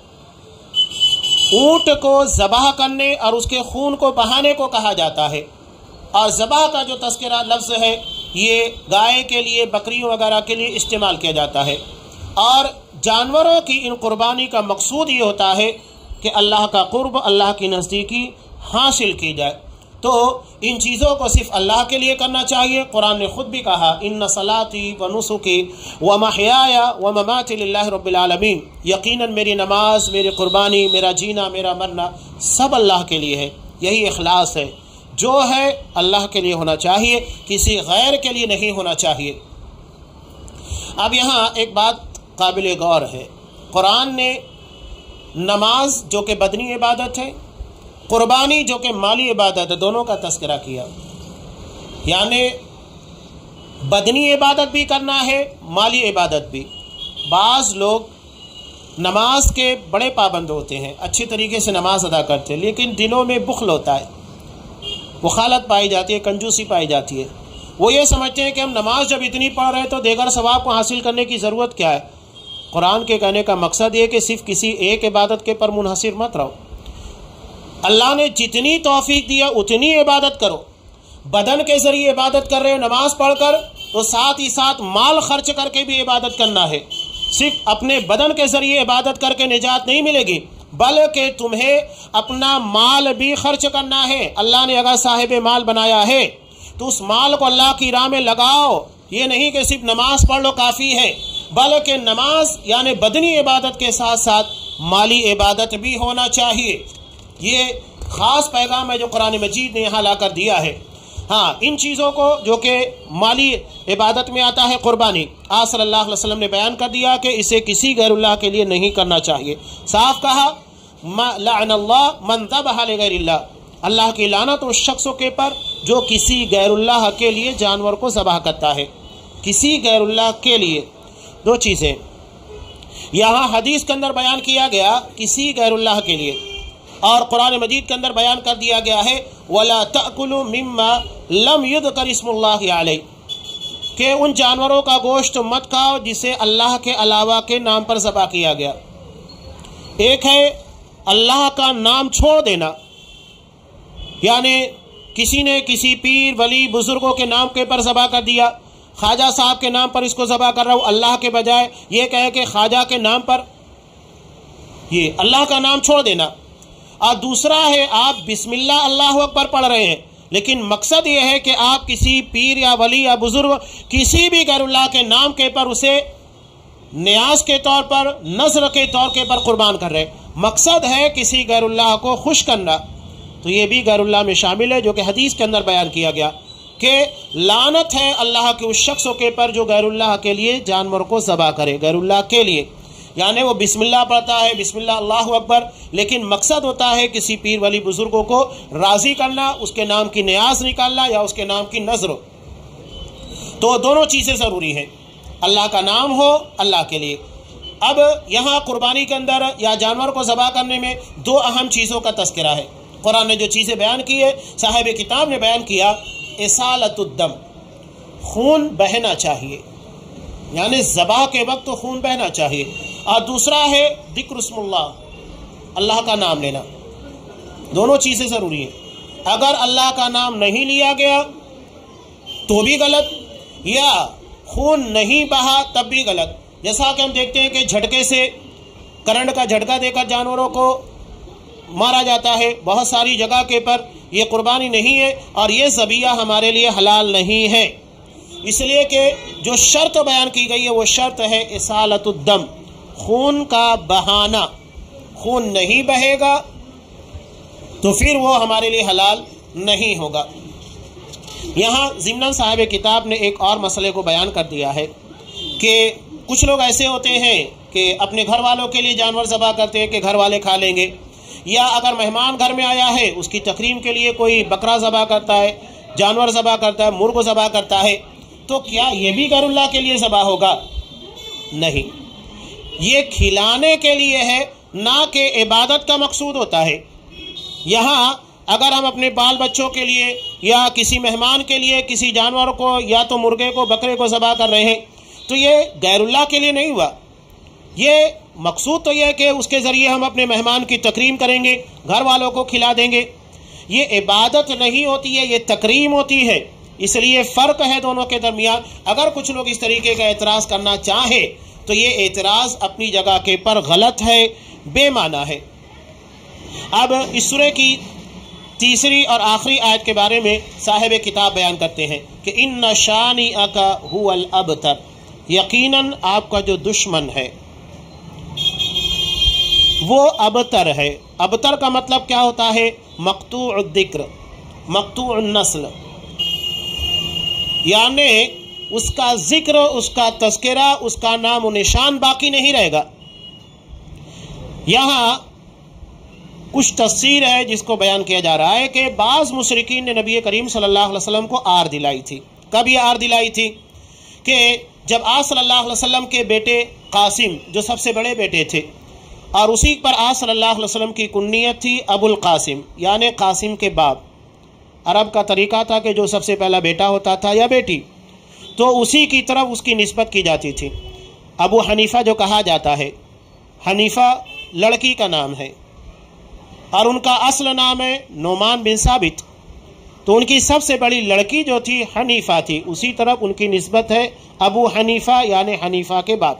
ऊंट को ज़बाह करने और उसके खून को बहाने को कहा जाता है, और ज़बाह का जो तस्करा लफ्ज़ है ये गाय के लिए, बकरियों वगैरह के लिए इस्तेमाल किया जाता है। और जानवरों की इन कुर्बानी का मकसूद ये होता है कि अल्लाह का कुर्ब, अल्लाह की नज़दीकी हासिल की जाए। तो इन चीज़ों को सिर्फ अल्लाह के लिए करना चाहिए। कुरान ने ख़ुद भी कहा, इन्ना सलाती व नुसुकी व महयाया व ममाती लिल्लाहि रब्बिल आलमीन, यकीनन मेरी नमाज, मेरी कुर्बानी, मेरा जीना, मेरा मरना सब अल्लाह के लिए है। यही इखलास है, जो है अल्लाह के लिए होना चाहिए, किसी गैर के लिए नहीं होना चाहिए। अब यहाँ एक बात काबिल गौर है, कुरान ने नमाज जो कि बदनी इबादत है, कुर्बानी जो कि माली इबादत है, दोनों का तस्करा किया। यानी बदनी इबादत भी करना है, माली इबादत भी। बाज़ लोग नमाज के बड़े पाबंद होते हैं, अच्छी तरीके से नमाज अदा करते हैं, लेकिन दिलों में बुखल होता है, वखालत पाई जाती है, कंजूसी पाई जाती है। वो ये समझते हैं कि हम नमाज जब इतनी पढ़ रहे हैं तो देगर सवाब को हासिल करने की ज़रूरत क्या है। कुरान के कहने का मकसद ये कि सिर्फ किसी एक इबादत के पर मुनहसिर मत रहो। अल्लाह ने जितनी तौफीक दी है उतनी इबादत करो। बदन के ज़रिए इबादत कर रहे हो नमाज पढ़कर, तो साथ ही साथ माल खर्च करके भी इबादत करना है। सिर्फ अपने बदन के ज़रिए इबादत करके निजात नहीं मिलेगी, बल्कि तुम्हें अपना माल भी खर्च करना है। अल्लाह ने अगर साहिब माल बनाया है तो उस माल को अल्लाह की राह में लगाओ। ये नहीं कि सिर्फ नमाज पढ़ लो काफ़ी है, बल्कि नमाज यानी बदनी इबादत के साथ साथ माली इबादत भी होना चाहिए। ये ख़ास पैगाम है जो कुरान मजीद ने यहाँ ला कर दिया है। हाँ, इन चीज़ों को जो कि माली इबादत में आता है, कुर्बानी, आप सल्लल्लाहु अलैहि वसल्लम ने बयान कर दिया कि इसे किसी गैरुल्लाह के लिए नहीं करना चाहिए। साफ कहा, लअनल्लाह मन ज़बह लिगैरिल्लाह, अल्लाह की लानत उस शख्सों के पर जो किसी गैरुल्लाह के लिए जानवर को ज़बाह करता है। किसी गैरुल्लाह के लिए दो चीज़ें यहाँ हदीस के अंदर बयान किया गया, किसी गैरुल्लाह के लिए, और कुरान मजीद के अंदर बयान कर दिया गया है वला तअकुलू मिम्मा लम युज़कर इस्मुल्लाहि अलैहि, कि उन जानवरों का गोश्त मत खाओ जिसे अल्लाह के अलावा के नाम पर ज़बह किया गया। एक है अल्लाह का नाम छोड़ देना, यानी किसी ने किसी पीर, वली, बुजुर्गों के नाम के पर ज़बह कर दिया, ख्वाजा साहब के नाम पर इसको ज़बह कर रहा हूँ, अल्लाह के बजाय ये कहे कि ख्वाजा के नाम पर, ये अल्लाह का नाम छोड़ देना। और दूसरा है आप बिस्मिल्लाह अल्लाहु अकबर पढ़ रहे हैं, लेकिन मकसद ये है कि आप किसी पीर या वली या बुजुर्ग, किसी भी गैरुल्लाह के नाम के पर उसे न्याज के तौर पर, नज़र के तौर के पर कुर्बान कर रहे हैं। मकसद है किसी गैरुल्लाह को खुश करना, तो ये भी गैरुल्लाह में शामिल है, जो कि हदीस के अंदर बयान किया गया कि लानत है अल्लाह के उस शख्सों के पर जो गैरुल्लाह के लिए जानवर को ज़बह करे। गैरुल्लाह के लिए यानी वो बिस्मिल्लाह पढ़ता है, बिस्मिल्लाह अल्लाहु अकबर, लेकिन मकसद होता है किसी पीर वली बुजुर्गों को राज़ी करना, उसके नाम की न्याज निकालना या उसके नाम की नज़र। तो दोनों चीज़ें ज़रूरी हैं, अल्लाह का नाम हो अल्लाह के लिए। अब यहाँ कुर्बानी के अंदर या जानवर को ज़बह करने में दो अहम चीज़ों का तस्करा है। कुरान ने जो चीज़ें बयान की है, साहिब किताब ने बयान किया, इसालतुद्दम, खून बहना चाहिए, यानी ज़बह के वक्त तो खून बहना चाहिए। और दूसरा है दिक्रुस्मुल्लाह, अल्लाह का नाम लेना। दोनों चीज़ें ज़रूरी हैं। अगर अल्लाह का नाम नहीं लिया गया तो भी गलत, या खून नहीं बहा तब भी गलत। जैसा कि हम देखते हैं कि झटके से, करंट का झटका देकर जानवरों को मारा जाता है, बहुत सारी जगह के पर ये कुर्बानी नहीं है और ये ज़बिया हमारे लिए हलाल नहीं है, इसलिए कि जो शर्त बयान की गई है वो शर्त है इसालतुद्दम, खून का बहाना। खून नहीं बहेगा तो फिर वो हमारे लिए हलाल नहीं होगा। यहाँ ज़िम्नन साहिब किताब ने एक और मसले को बयान कर दिया है कि कुछ लोग ऐसे होते हैं कि अपने घर वालों के लिए जानवर ज़बह करते हैं कि घर वाले खा लेंगे, या अगर मेहमान घर में आया है उसकी तकरीम के लिए कोई बकरा ज़बह करता है, जानवर ज़बह करता है, मुर्ग ज़बह करता है, तो क्या ये भी गैरुल्लाह के लिए ज़बह होगा? नहीं, ये खिलाने के लिए है, ना कि इबादत का मकसूद होता है। यहाँ अगर हम अपने बाल बच्चों के लिए या किसी मेहमान के लिए किसी जानवर को, या तो मुर्गे को, बकरे को ज़बह कर रहे हैं, तो ये गैरुल्लाह के लिए नहीं हुआ, یہ مقصود تو یہ ہے کہ اس کے ذریعے ہم اپنے مہمان کی تکریم کریں گے، گھر والوں کو کھلا دیں گے، یہ عبادت نہیں ہوتی ہے، یہ تکریم ہوتی ہے۔ اس لیے فرق ہے دونوں کے درمیان۔ اگر کچھ لوگ اس طریقے کا اعتراض کرنا چاہیں تو یہ اعتراض اپنی جگہ کے پر غلط ہے، بے معنی ہے۔ اب اس سورہ کی تیسری اور آخری آیت کے بارے میں صاحب کتاب بیان کرتے ہیں کہ ان شانئک ھو الابتر، یقیناً آپ کا جو دشمن ہے وہ ابتر ہے۔ ابتر کا مطلب کیا ہوتا ہے؟ مقطوع الذکر، مقطوع النسل، یعنی اس کا ذکر، اس کا تذکرہ، اس کا نام و نشان باقی نہیں رہے گا۔ یہاں کچھ تفسیر ہے جس کو بیان کیا جا رہا ہے کہ بعض مشرکین نے نبی کریم صلی اللہ علیہ وسلم کو آر دلائی تھی۔ کب یہ آر دلائی تھی؟ کہ جب آپ صلی اللہ علیہ وسلم کے بیٹے قاسم جو سب سے بڑے بیٹے تھے، اور اسی پر آپ صلی اللہ علیہ وسلم کی کنیت تھی ابو القاسم، یعنی قاسم کے باپ۔ عرب کا طریقہ تھا کہ جو سب سے پہلا بیٹا ہوتا تھا یا بیٹی تو اسی کی طرف اس کی نسبت کی جاتی تھی۔ ابو حنیفہ جو کہا جاتا ہے، حنیفہ لڑکی کا نام ہے اور ان کا اصل نام ہے نعمان بن ثابت، تو ان کی سب سے بڑی لڑکی جو تھی حنیفہ تھی، اسی طرف ان کی نسبت ہے ابو حنیفہ یعنی حنیفہ کے باپ۔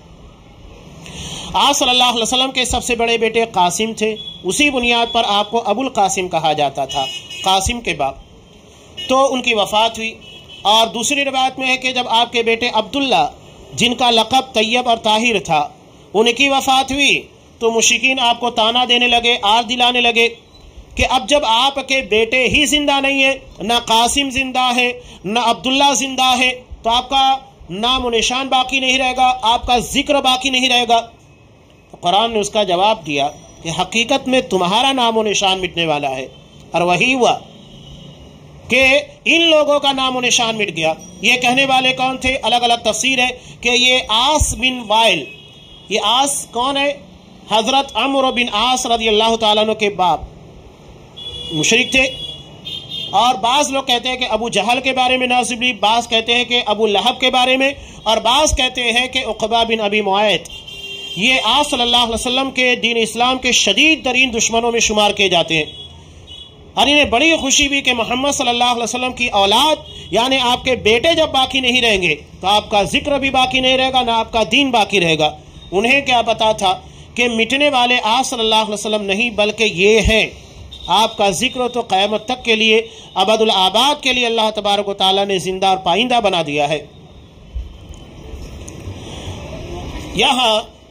آپ صلی اللہ علیہ وسلم کے سب سے بڑے بیٹے قاسم تھے، اسی بنیاد پر آپ کو ابو القاسم کہا جاتا تھا، قاسم کے باپ۔ تو ان کی وفات ہوئی، اور دوسری روایت میں ہے کہ جب آپ کے بیٹے عبداللہ جن کا لقب طیب اور طاہر تھا ان کی وفات ہوئی تو مشرکین آپ کو تانا دینے لگے، آر دلانے لگے کہ اب جب آپ کے بیٹے ہی زندہ نہیں ہیں، نہ قاسم زندہ ہے نہ عبداللہ زندہ ہے، تو آپ کا نام و نشان باقی نہیں رہے گا، آپ کا ذکر باقی نہیں رہے گا۔ تو قرآن نے اس کا جواب دیا کہ حقیقت میں تمہارا نام و نشان مٹنے والا ہے، اور وہی ہوا کہ ان لوگوں کا نام و نشان مٹ گیا۔ یہ کہنے والے کون تھے؟ الگ الگ تفسیر ہے کہ یہ آس بن وائل، یہ آس کون ہے؟ حضرت عمرو بن عاص رضی اللہ تعالیٰ عنہ کے باپ، مشرک تھے۔ اور بعض لوگ کہتے ہیں کہ ابو جہل کے بارے میں نازلی، بعض کہتے ہیں کہ ابو لہب کے بارے میں، اور بعض کہتے ہیں کہ عقبہ بن ابی معیط۔ یہ آپ صلی اللہ علیہ وسلم کے دین اسلام کے شدید ترین دشمنوں میں شمار کیے جاتے ہیں، اور انہیں بڑی خوشی بھی کہ محمد صلی اللہ علیہ وسلم کی اولاد یعنی آپ کے بیٹے جب باقی نہیں رہیں گے تو آپ کا ذکر بھی باقی نہیں رہے گا، نہ آپ کا دین باقی رہے گا۔ انہیں کیا پتا تھا کہ مٹنے والے آپ صلی اللہ علیہ وسلم نہیں بلکہ یہ ہیں۔ آپ کا ذکر تو قیامت تک کے لیے، ابد الآباد کے لیے اللہ تبارک و تعالیٰ نے زندہ اور پائندہ بنا دیا ہے۔ یہاں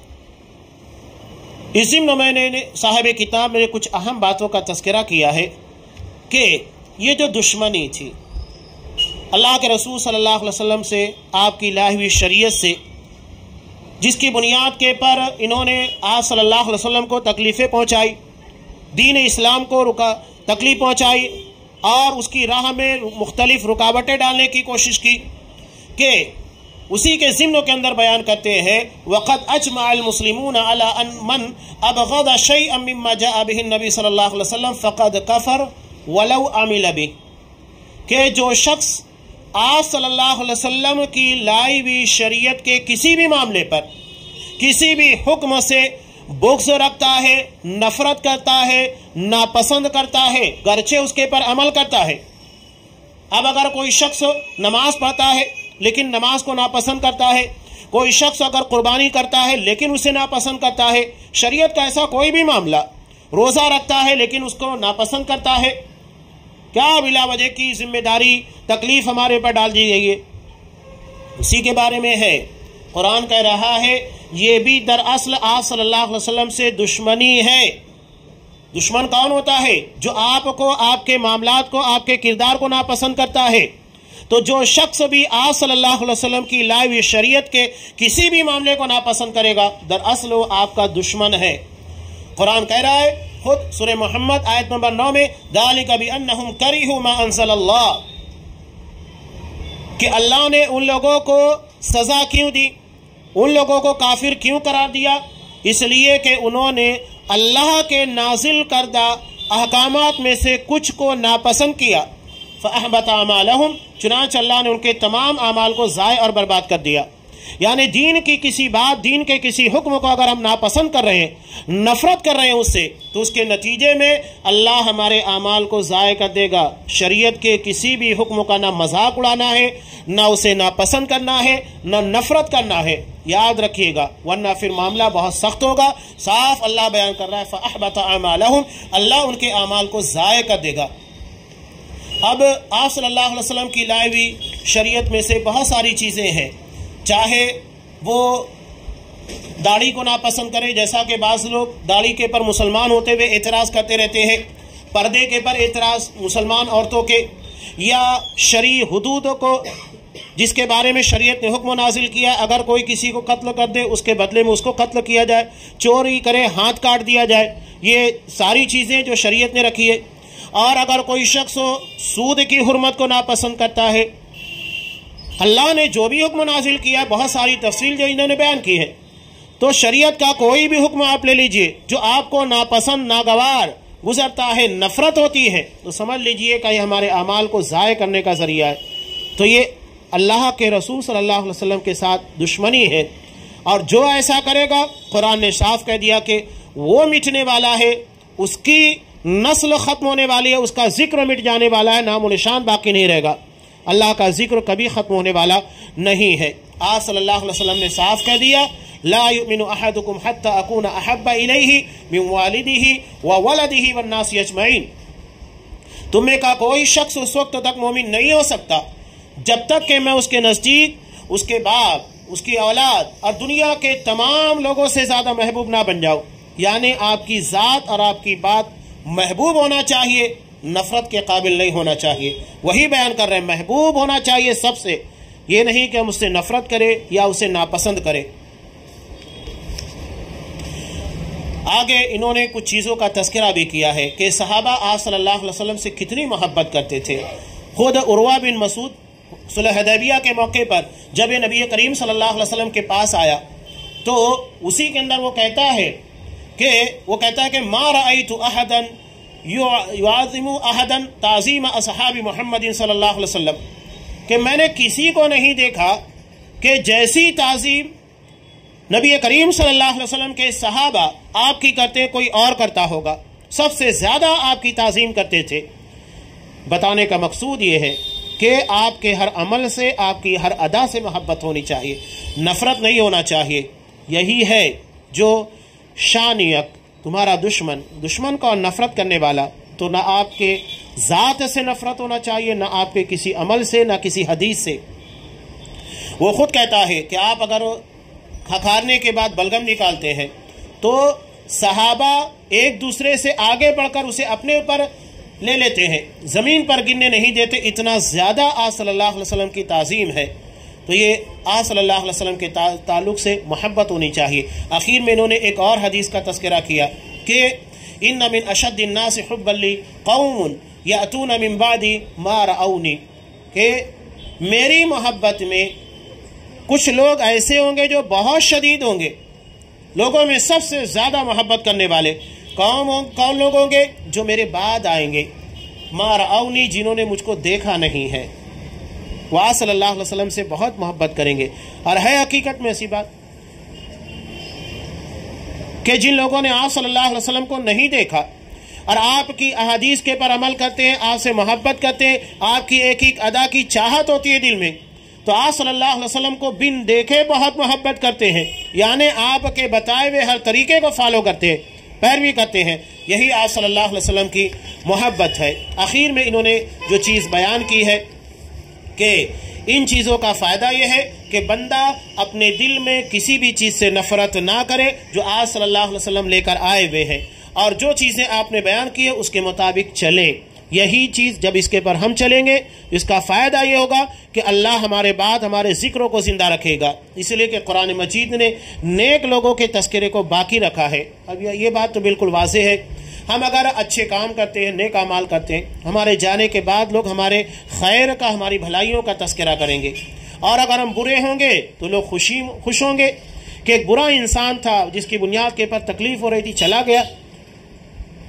اس ضمن میں نے صاحب کتاب میں کچھ اہم باتوں کا تذکرہ کیا ہے کہ یہ جو دشمنی تھی اللہ کے رسول صلی اللہ علیہ وسلم سے، آپ کی لائی ہوئی شریعت سے، جس کی بنیاد کے پر انہوں نے آپ صلی اللہ علیہ وسلم کو تکلیفیں پہنچائی، دین اسلام کو رکا تکلیف پہنچائی، اور اس کی راہ میں مختلف رکاوٹیں ڈالنے کی کوشش کی، کہ اسی کے ضمن کے اندر بیان کرتے ہیں وَقَدْ أَجْمَعَ الْمُسْلِمُونَ عَلَىٰ أَنْ مَنْ أَبْغَضَ شَيْئًا مِمَّا جَاءَ بِهِ النَّبِي صلی اللہ علیہ وسلم فَقَدْ كَفَرَ وَلَوْ عَمِلَ بِهِ، کہ جو شخص آپ صلی اللہ علیہ وسلم کی لائی ہوئی شریعت کے کسی بھی معاملے پر، کسی بھی حکم سے بغض رکھتا ہے، نفرت کرتا ہے، ناپسند کرتا ہے، گرچہ اس کے پر عمل کرتا ہے۔ اب اگر کوئی شخص نماز پڑھتا ہے لیکن نماز کو ناپسند کرتا ہے، کوئی شخص اگر قربانی کرتا ہے لیکن اسے ناپسند کرتا ہے، شریعت کا ایسا کوئی بھی معاملہ، روزہ رکھتا ہے لیکن اس کو ناپسند کرتا ہے، کیا بلا وجہ کی ذمہ داری تکلیف ہمارے پر ڈال دی گئی ہے؟ اسی کے بارے میں ہے قرآن کہہ رہا ہے یہ بھی دراصل آپ صلی اللہ علیہ وسلم سے دشمنی ہے۔ دشمن کون ہوتا ہے؟ جو آپ کو، آپ کے معاملات کو، آپ کے کردار کو ناپسند کرتا ہے۔ تو جو شخص بھی آپ صلی اللہ علیہ وسلم کی لائی ہوئی شریعت کے کسی بھی معاملے کو ناپسند کرے گا دراصل وہ آپ کا دشمن ہے۔ قرآن کہہ رہا ہے خود سورہ محمد آیت نمبر نو میں ذَلِكَ بِأَنَّهُمْ كَرِهُوا مَا أَنزَلَ اللَّهُ، کہ اللہ نے ان لوگوں کو سزا کیوں دی، ان لوگوں کو کافر کیوں قرار دیا؟ اس لیے کہ انہوں نے اللہ کے نازل کردہ احکامات میں سے کچھ کو ناپسند کیا۔ فَأَحْبَطَ أَعْمَالَهُمْ، چنانچہ اللہ نے ان کے تمام اعمال کو ضائع اور برباد کر دیا۔ یعنی دین کی کسی بات، دین کے کسی حکم کو اگر ہم ناپسند کر رہے ہیں، نفرت کر رہے ہیں اس سے، تو اس کے نتیجے میں اللہ ہمارے اعمال کو ضائع کر دے گا۔ شریعت کے کسی بھی حکم کا نہ مذاق اڑانا ہے، نہ اسے ناپسند کرنا ہے، نہ نفرت کرنا ہے، یاد رکھیے گا، ورنہ پھر معاملہ بہت سخت ہوگا۔ صاف اللہ بیان کر رہا ہے فَأَحْبَطَ أَعْمَالَهُمْ، اللہ ان کے اعمال کو ضائع کر دے گا۔ اب آپ صلی اللہ علیہ وسلم کی لائی ہوئی شریعت میں سے بہت ساری چیزیں ہیں، چاہے وہ داڑھی کو ناپسند کرے، جیسا کہ بعض لوگ داڑھی کے پر مسلمان ہوتے ہوئے اعتراض کرتے رہتے ہیں، پردے کے پر اعتراض مسلمان عورتوں کے، یا شرعی حدود کو جس کے بارے میں شریعت نے حکم نازل کیا، اگر کوئی کسی کو قتل کر دے اس کے بدلے میں اس کو قتل کیا جائے، چوری کرے ہاتھ کاٹ دیا جائے، یہ ساری چیزیں جو شریعت نے رکھی ہے۔ اور اگر کوئی شخص سود کی حرمت کو ناپسند کرتا ہے، اللہ نے جو بھی حکم نازل کیا، بہت ساری تفصیل جو انہوں نے بیان کی ہے، تو شریعت کا کوئی بھی حکم آپ لے لیجئے جو آپ کو ناپسند، ناگوار گزرتا ہے، نفرت ہوتی ہے، تو سمجھ لیجئے کہ یہ ہمارے اعمال کو ضائع کرنے کا ذریعہ ہے۔ تو یہ اللہ کے رسول صلی اللہ علیہ وسلم کے ساتھ دشمنی ہے، اور جو ایسا کرے گا قرآن نے صاف کہہ دیا کہ وہ مٹنے والا ہے، اس کی نسل ختم ہونے والی ہے، اس کا ذکر مٹ جانے والا ہے، نام و نشان باقی نہیں رہے گا۔ اللہ کا ذکر کبھی ختم ہونے والا نہیں ہے۔ آپ صلی اللہ علیہ وسلم نے صاف کہہ دیا لا یؤمن احدکم حتی اکون احب الیہ من والدہ وولدہ والناس اجمعین، تم میں کا کوئی شخص اس وقت تک مومن نہیں ہو سکتا جب تک کہ میں اس کے نزدیک، اس کے باپ، اس کی اولاد اور دنیا کے تمام لوگوں سے زیادہ محبوب نہ بن جاؤ۔ یعنی آپ کی ذات اور آپ کی بات محبوب ہونا چاہیے، نفرت کے قابل نہیں ہونا چاہیے۔ وہی بیان کر رہے ہیں، محبوب ہونا چاہیے سب سے، یہ نہیں کہ ہم اس سے نفرت کرے یا اسے ناپسند کرے۔ آگے انہوں نے کچھ چیزوں کا تذکرہ بھی کیا ہے کہ صحابہ آپ صلی اللہ علیہ وسلم سے کتنی محبت کرتے تھے۔ خود عروہ بن مسعود صلح حدیبیہ کے موقع پر جب یہ نبی کریم صلی اللہ علیہ وسلم کے پاس آیا تو اسی کے اندر وہ کہتا ہے کہ وہ کہتا ہے کہ ما رأیت احدا یعظم احدا تعظیم اصحاب محمد صلی اللہ علیہ وسلم، کہ میں نے کسی کو نہیں دیکھا کہ جیسی تعظیم نبی کریم صلی اللہ علیہ وسلم کے صحابہ آپ کی کرتے کوئی اور کرتا ہوگا، سب سے زیادہ آپ کی تعظیم کرتے تھے۔ بتانے کا مقصود یہ ہے کہ آپ کے ہر عمل سے، آپ کی ہر ادا سے محبت ہونی چاہیے، نفرت نہیں ہونا چاہیے۔ یہی ہے جو شانیک تمہارا دشمن، دشمن کا نفرت کرنے والا، تو نہ آپ کے ذات سے نفرت ہونا چاہیے، نہ آپ کے کسی عمل سے، نہ کسی حدیث سے۔ وہ خود کہتا ہے کہ آپ اگر کھکارنے کے بعد بلغم نکالتے ہیں تو صحابہ ایک دوسرے سے آگے بڑھ کر اسے اپنے اوپر لے لیتے ہیں، زمین پر گرنے نہیں دیتے، اتنا زیادہ آپ صلی اللہ علیہ وسلم کی تعظیم ہے۔ تو یہ آپ صلی اللہ علیہ وسلم کے تعلق سے محبت ہونی چاہیے۔ آخر میں انہوں نے ایک اور حدیث کا تذکرہ کیا کہ ان من اشد الناس حبا لی قوم یاتون من بعدی ما رأونی، کہ میری محبت میں کچھ لوگ ایسے ہوں گے جو بہت شدید ہوں گے، لوگوں میں سب سے زیادہ محبت کرنے والے کون کون لوگ ہوں گے؟ جو میرے بعد آئیں گے، ما رأونی، جنہوں نے مجھ کو دیکھا نہیں ہے، وہ آپ صلی اللہ علیہ وسلم سے بہت محبت کریں گے۔ اور ہے حقیقت میں ایسی بات کہ جن لوگوں نے آپ صلی اللہ علیہ وسلم کو نہیں دیکھا اور آپ کی احادیث کے پر عمل کرتے ہیں، آپ سے محبت کرتے ہیں، آپ کی ایک ایک ادا کی چاہت ہوتی ہے دل میں، تو آپ صلی اللہ علیہ وسلم کو بن دیکھے بہت محبت کرتے ہیں، یعنی آپ کے بتائے ہوئے ہر طریقے کو فالو کرتے ہیں، پیروی کرتے ہیں۔ یہی آپ صلی اللہ علیہ وسلم کی محبت ہے۔ آخر میں انہوں نے جو چیز بیان کی ہے کہ ان چیزوں کا فائدہ یہ ہے کہ بندہ اپنے دل میں کسی بھی چیز سے نفرت نہ کرے جو آپ صلی اللہ علیہ وسلم لے کر آئے ہوئے ہیں، اور جو چیزیں آپ نے بیان کی ہے اس کے مطابق چلیں۔ یہی چیز جب اس کے پر ہم چلیں گے، اس کا فائدہ یہ ہوگا کہ اللہ ہمارے بعد ہمارے ذکروں کو زندہ رکھے گا، اس لیے کہ قرآن مجید نے نیک لوگوں کے تذکرے کو باقی رکھا ہے۔ اب یہ بات تو بالکل واضح ہے، ہم اگر اچھے کام کرتے ہیں، نیک اعمال کرتے ہیں، ہمارے جانے کے بعد لوگ ہمارے خیر کا، ہماری بھلائیوں کا تذکرہ کریں گے، اور اگر ہم برے ہوں گے تو لوگ خوشی خوش ہوں گے کہ ایک برا انسان تھا جس کی بنیاد کے پر تکلیف ہو رہی تھی، چلا گیا،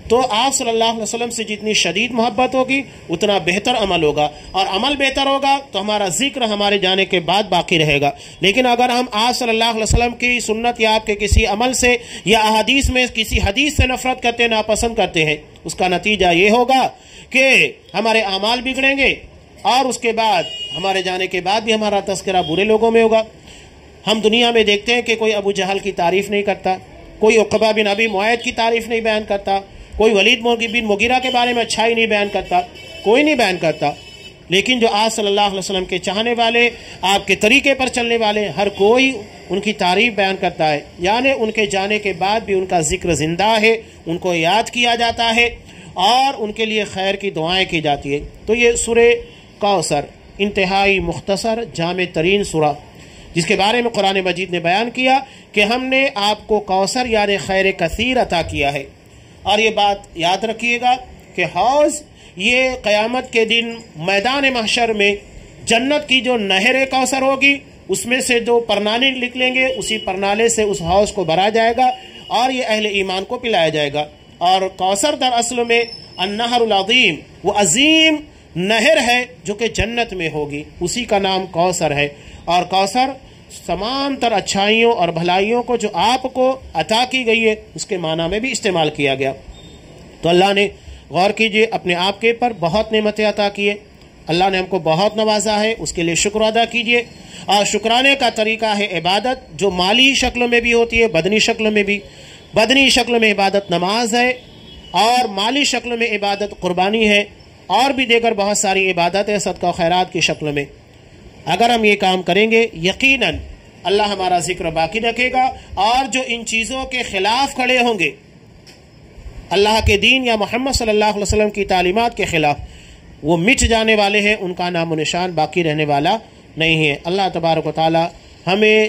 تو آپ صلی اللہ علیہ وسلم سے جتنی شدید محبت ہوگی اتنا بہتر عمل ہوگا، اور عمل بہتر ہوگا تو ہمارا ذکر ہمارے جانے کے بعد باقی رہے گا۔ لیکن اگر ہم آپ صلی اللہ علیہ وسلم کی سنت یا آپ کے کسی عمل سے یا احادیث میں کسی حدیث سے نفرت کرتے ہیں، ناپسند کرتے ہیں، اس کا نتیجہ یہ ہوگا کہ ہمارے اعمال بگڑیں گے، اور اس کے بعد ہمارے جانے کے بعد بھی ہمارا تذکرہ برے لوگوں میں ہوگا۔ ہم دنیا میں دیکھتے ہیں کہ کوئی ابو جہل کی تعریف نہیں کرتا، کوئی عقبہ بن ابی معیط کی تعریف نہیں بیان کرتا، کوئی ولید بن مغیرہ کے بارے میں اچھائی نہیں بیان کرتا، کوئی نہیں بیان کرتا۔ لیکن جو آپ صلی اللہ علیہ وسلم کے چاہنے والے، آپ کے طریقے پر چلنے والے، ہر کوئی ان کی تعریف بیان کرتا ہے، یعنی ان کے جانے کے بعد بھی ان کا ذکر زندہ ہے، ان کو یاد کیا جاتا ہے، اور ان کے لیے خیر کی دعائیں کی جاتی ہے۔ تو یہ سورہ کوثر انتہائی مختصر جامع ترین سورہ، جس کے بارے میں قرآن مجید نے بیان کیا کہ ہم نے آپ کو کوثر یعنی خیر کثیر عطا کیا ہے۔ اور یہ بات یاد رکھیے گا کہ حوض یہ قیامت کے دن میدان محشر میں جنت کی جو نہر کوثر ہوگی اس میں سے جو پرنالے نکلیں گے، اسی پرنالے سے اس حوض کو بھرا جائے گا اور یہ اہل ایمان کو پلایا جائے گا۔ اور کوثر در اصل میں النہر العظیم، وہ عظیم نہر ہے جو کہ جنت میں ہوگی، اسی کا نام کوثر ہے۔ اور کوثر تمام تر اچھائیوں اور بھلائیوں کو جو آپ کو عطا کی گئی ہے اس کے معنی میں بھی استعمال کیا گیا۔ تو اللہ نے غور کیجئے، اپنے آپ کے پر بہت نعمتیں عطا کیے، اللہ نے ہم کو بہت نوازا ہے، اس کے لیے شکر ادا کیجئے۔ اور شکرانے کا طریقہ ہے عبادت، جو مالی شکل میں بھی ہوتی ہے، بدنی شکل میں بھی۔ بدنی شکل میں عبادت نماز ہے، اور مالی شکل میں عبادت قربانی ہے، اور بھی دیگر بہت ساری عبادت ہے صدقہ و خیرات کی شکل میں۔ اگر ہم یہ کام کریں گے یقیناً اللہ ہمارا ذکر باقی رکھے گا، اور جو ان چیزوں کے خلاف کھڑے ہوں گے، اللہ کے دین یا محمد صلی اللہ علیہ وسلم کی تعلیمات کے خلاف، وہ مٹ جانے والے ہیں، ان کا نام و نشان باقی رہنے والا نہیں ہے۔ اللہ تبارک و تعالی ہمیں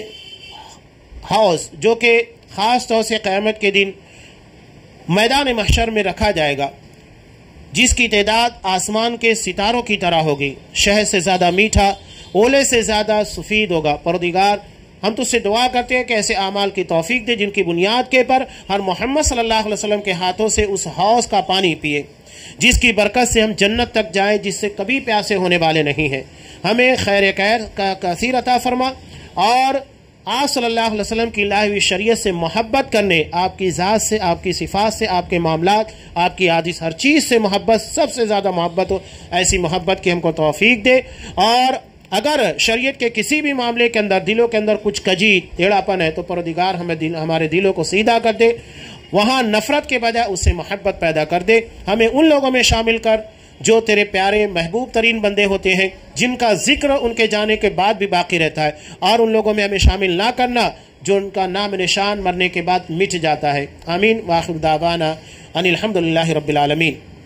حوض، جو کہ خاص طور سے قیامت کے دن میدان محشر میں رکھا جائے گا، جس کی تعداد آسمان کے ستاروں کی طرح ہوگی، شہد سے زیادہ میٹھا، اولے سے زیادہ سفید ہوگا۔ پروردگار ہم تو اس سے دعا کرتے ہیں کہ ایسے اعمال کی توفیق دے جن کی بنیاد کے پر ہر محمد صلی اللہ علیہ وسلم کے ہاتھوں سے اس حوض کا پانی پیے، جس کی برکت سے ہم جنت تک جائیں، جس سے کبھی پیاسے ہونے والے نہیں ہیں۔ ہمیں خیر خیر کا کثیر عطا فرما، اور آپ صلی اللہ علیہ وسلم کی لائی ہوئی شریعت سے محبت کرنے، آپ کی ذات سے، آپ کی صفات سے، آپ کے معاملات، آپ کی حدیث، ہر چیز سے محبت، سب سے زیادہ محبت ہو، ایسی محبت کی ہم کو توفیق دے۔ اور اگر شریعت کے کسی بھی معاملے کے اندر دلوں کے اندر کچھ کجی ٹیڑھا پن ہے تو پروردگار ہمیں دل ہمارے دلوں کو سیدھا کر دے، وہاں نفرت کے بجائے اس سے محبت پیدا کر دے۔ ہمیں ان لوگوں میں شامل کر جو تیرے پیارے محبوب ترین بندے ہوتے ہیں، جن کا ذکر ان کے جانے کے بعد بھی باقی رہتا ہے، اور ان لوگوں میں ہمیں شامل نہ کرنا جو ان کا نام نشان مرنے کے بعد مٹ جاتا ہے۔ آمین۔ وآخر دعوانا ان الحمدللہ رب العالمین۔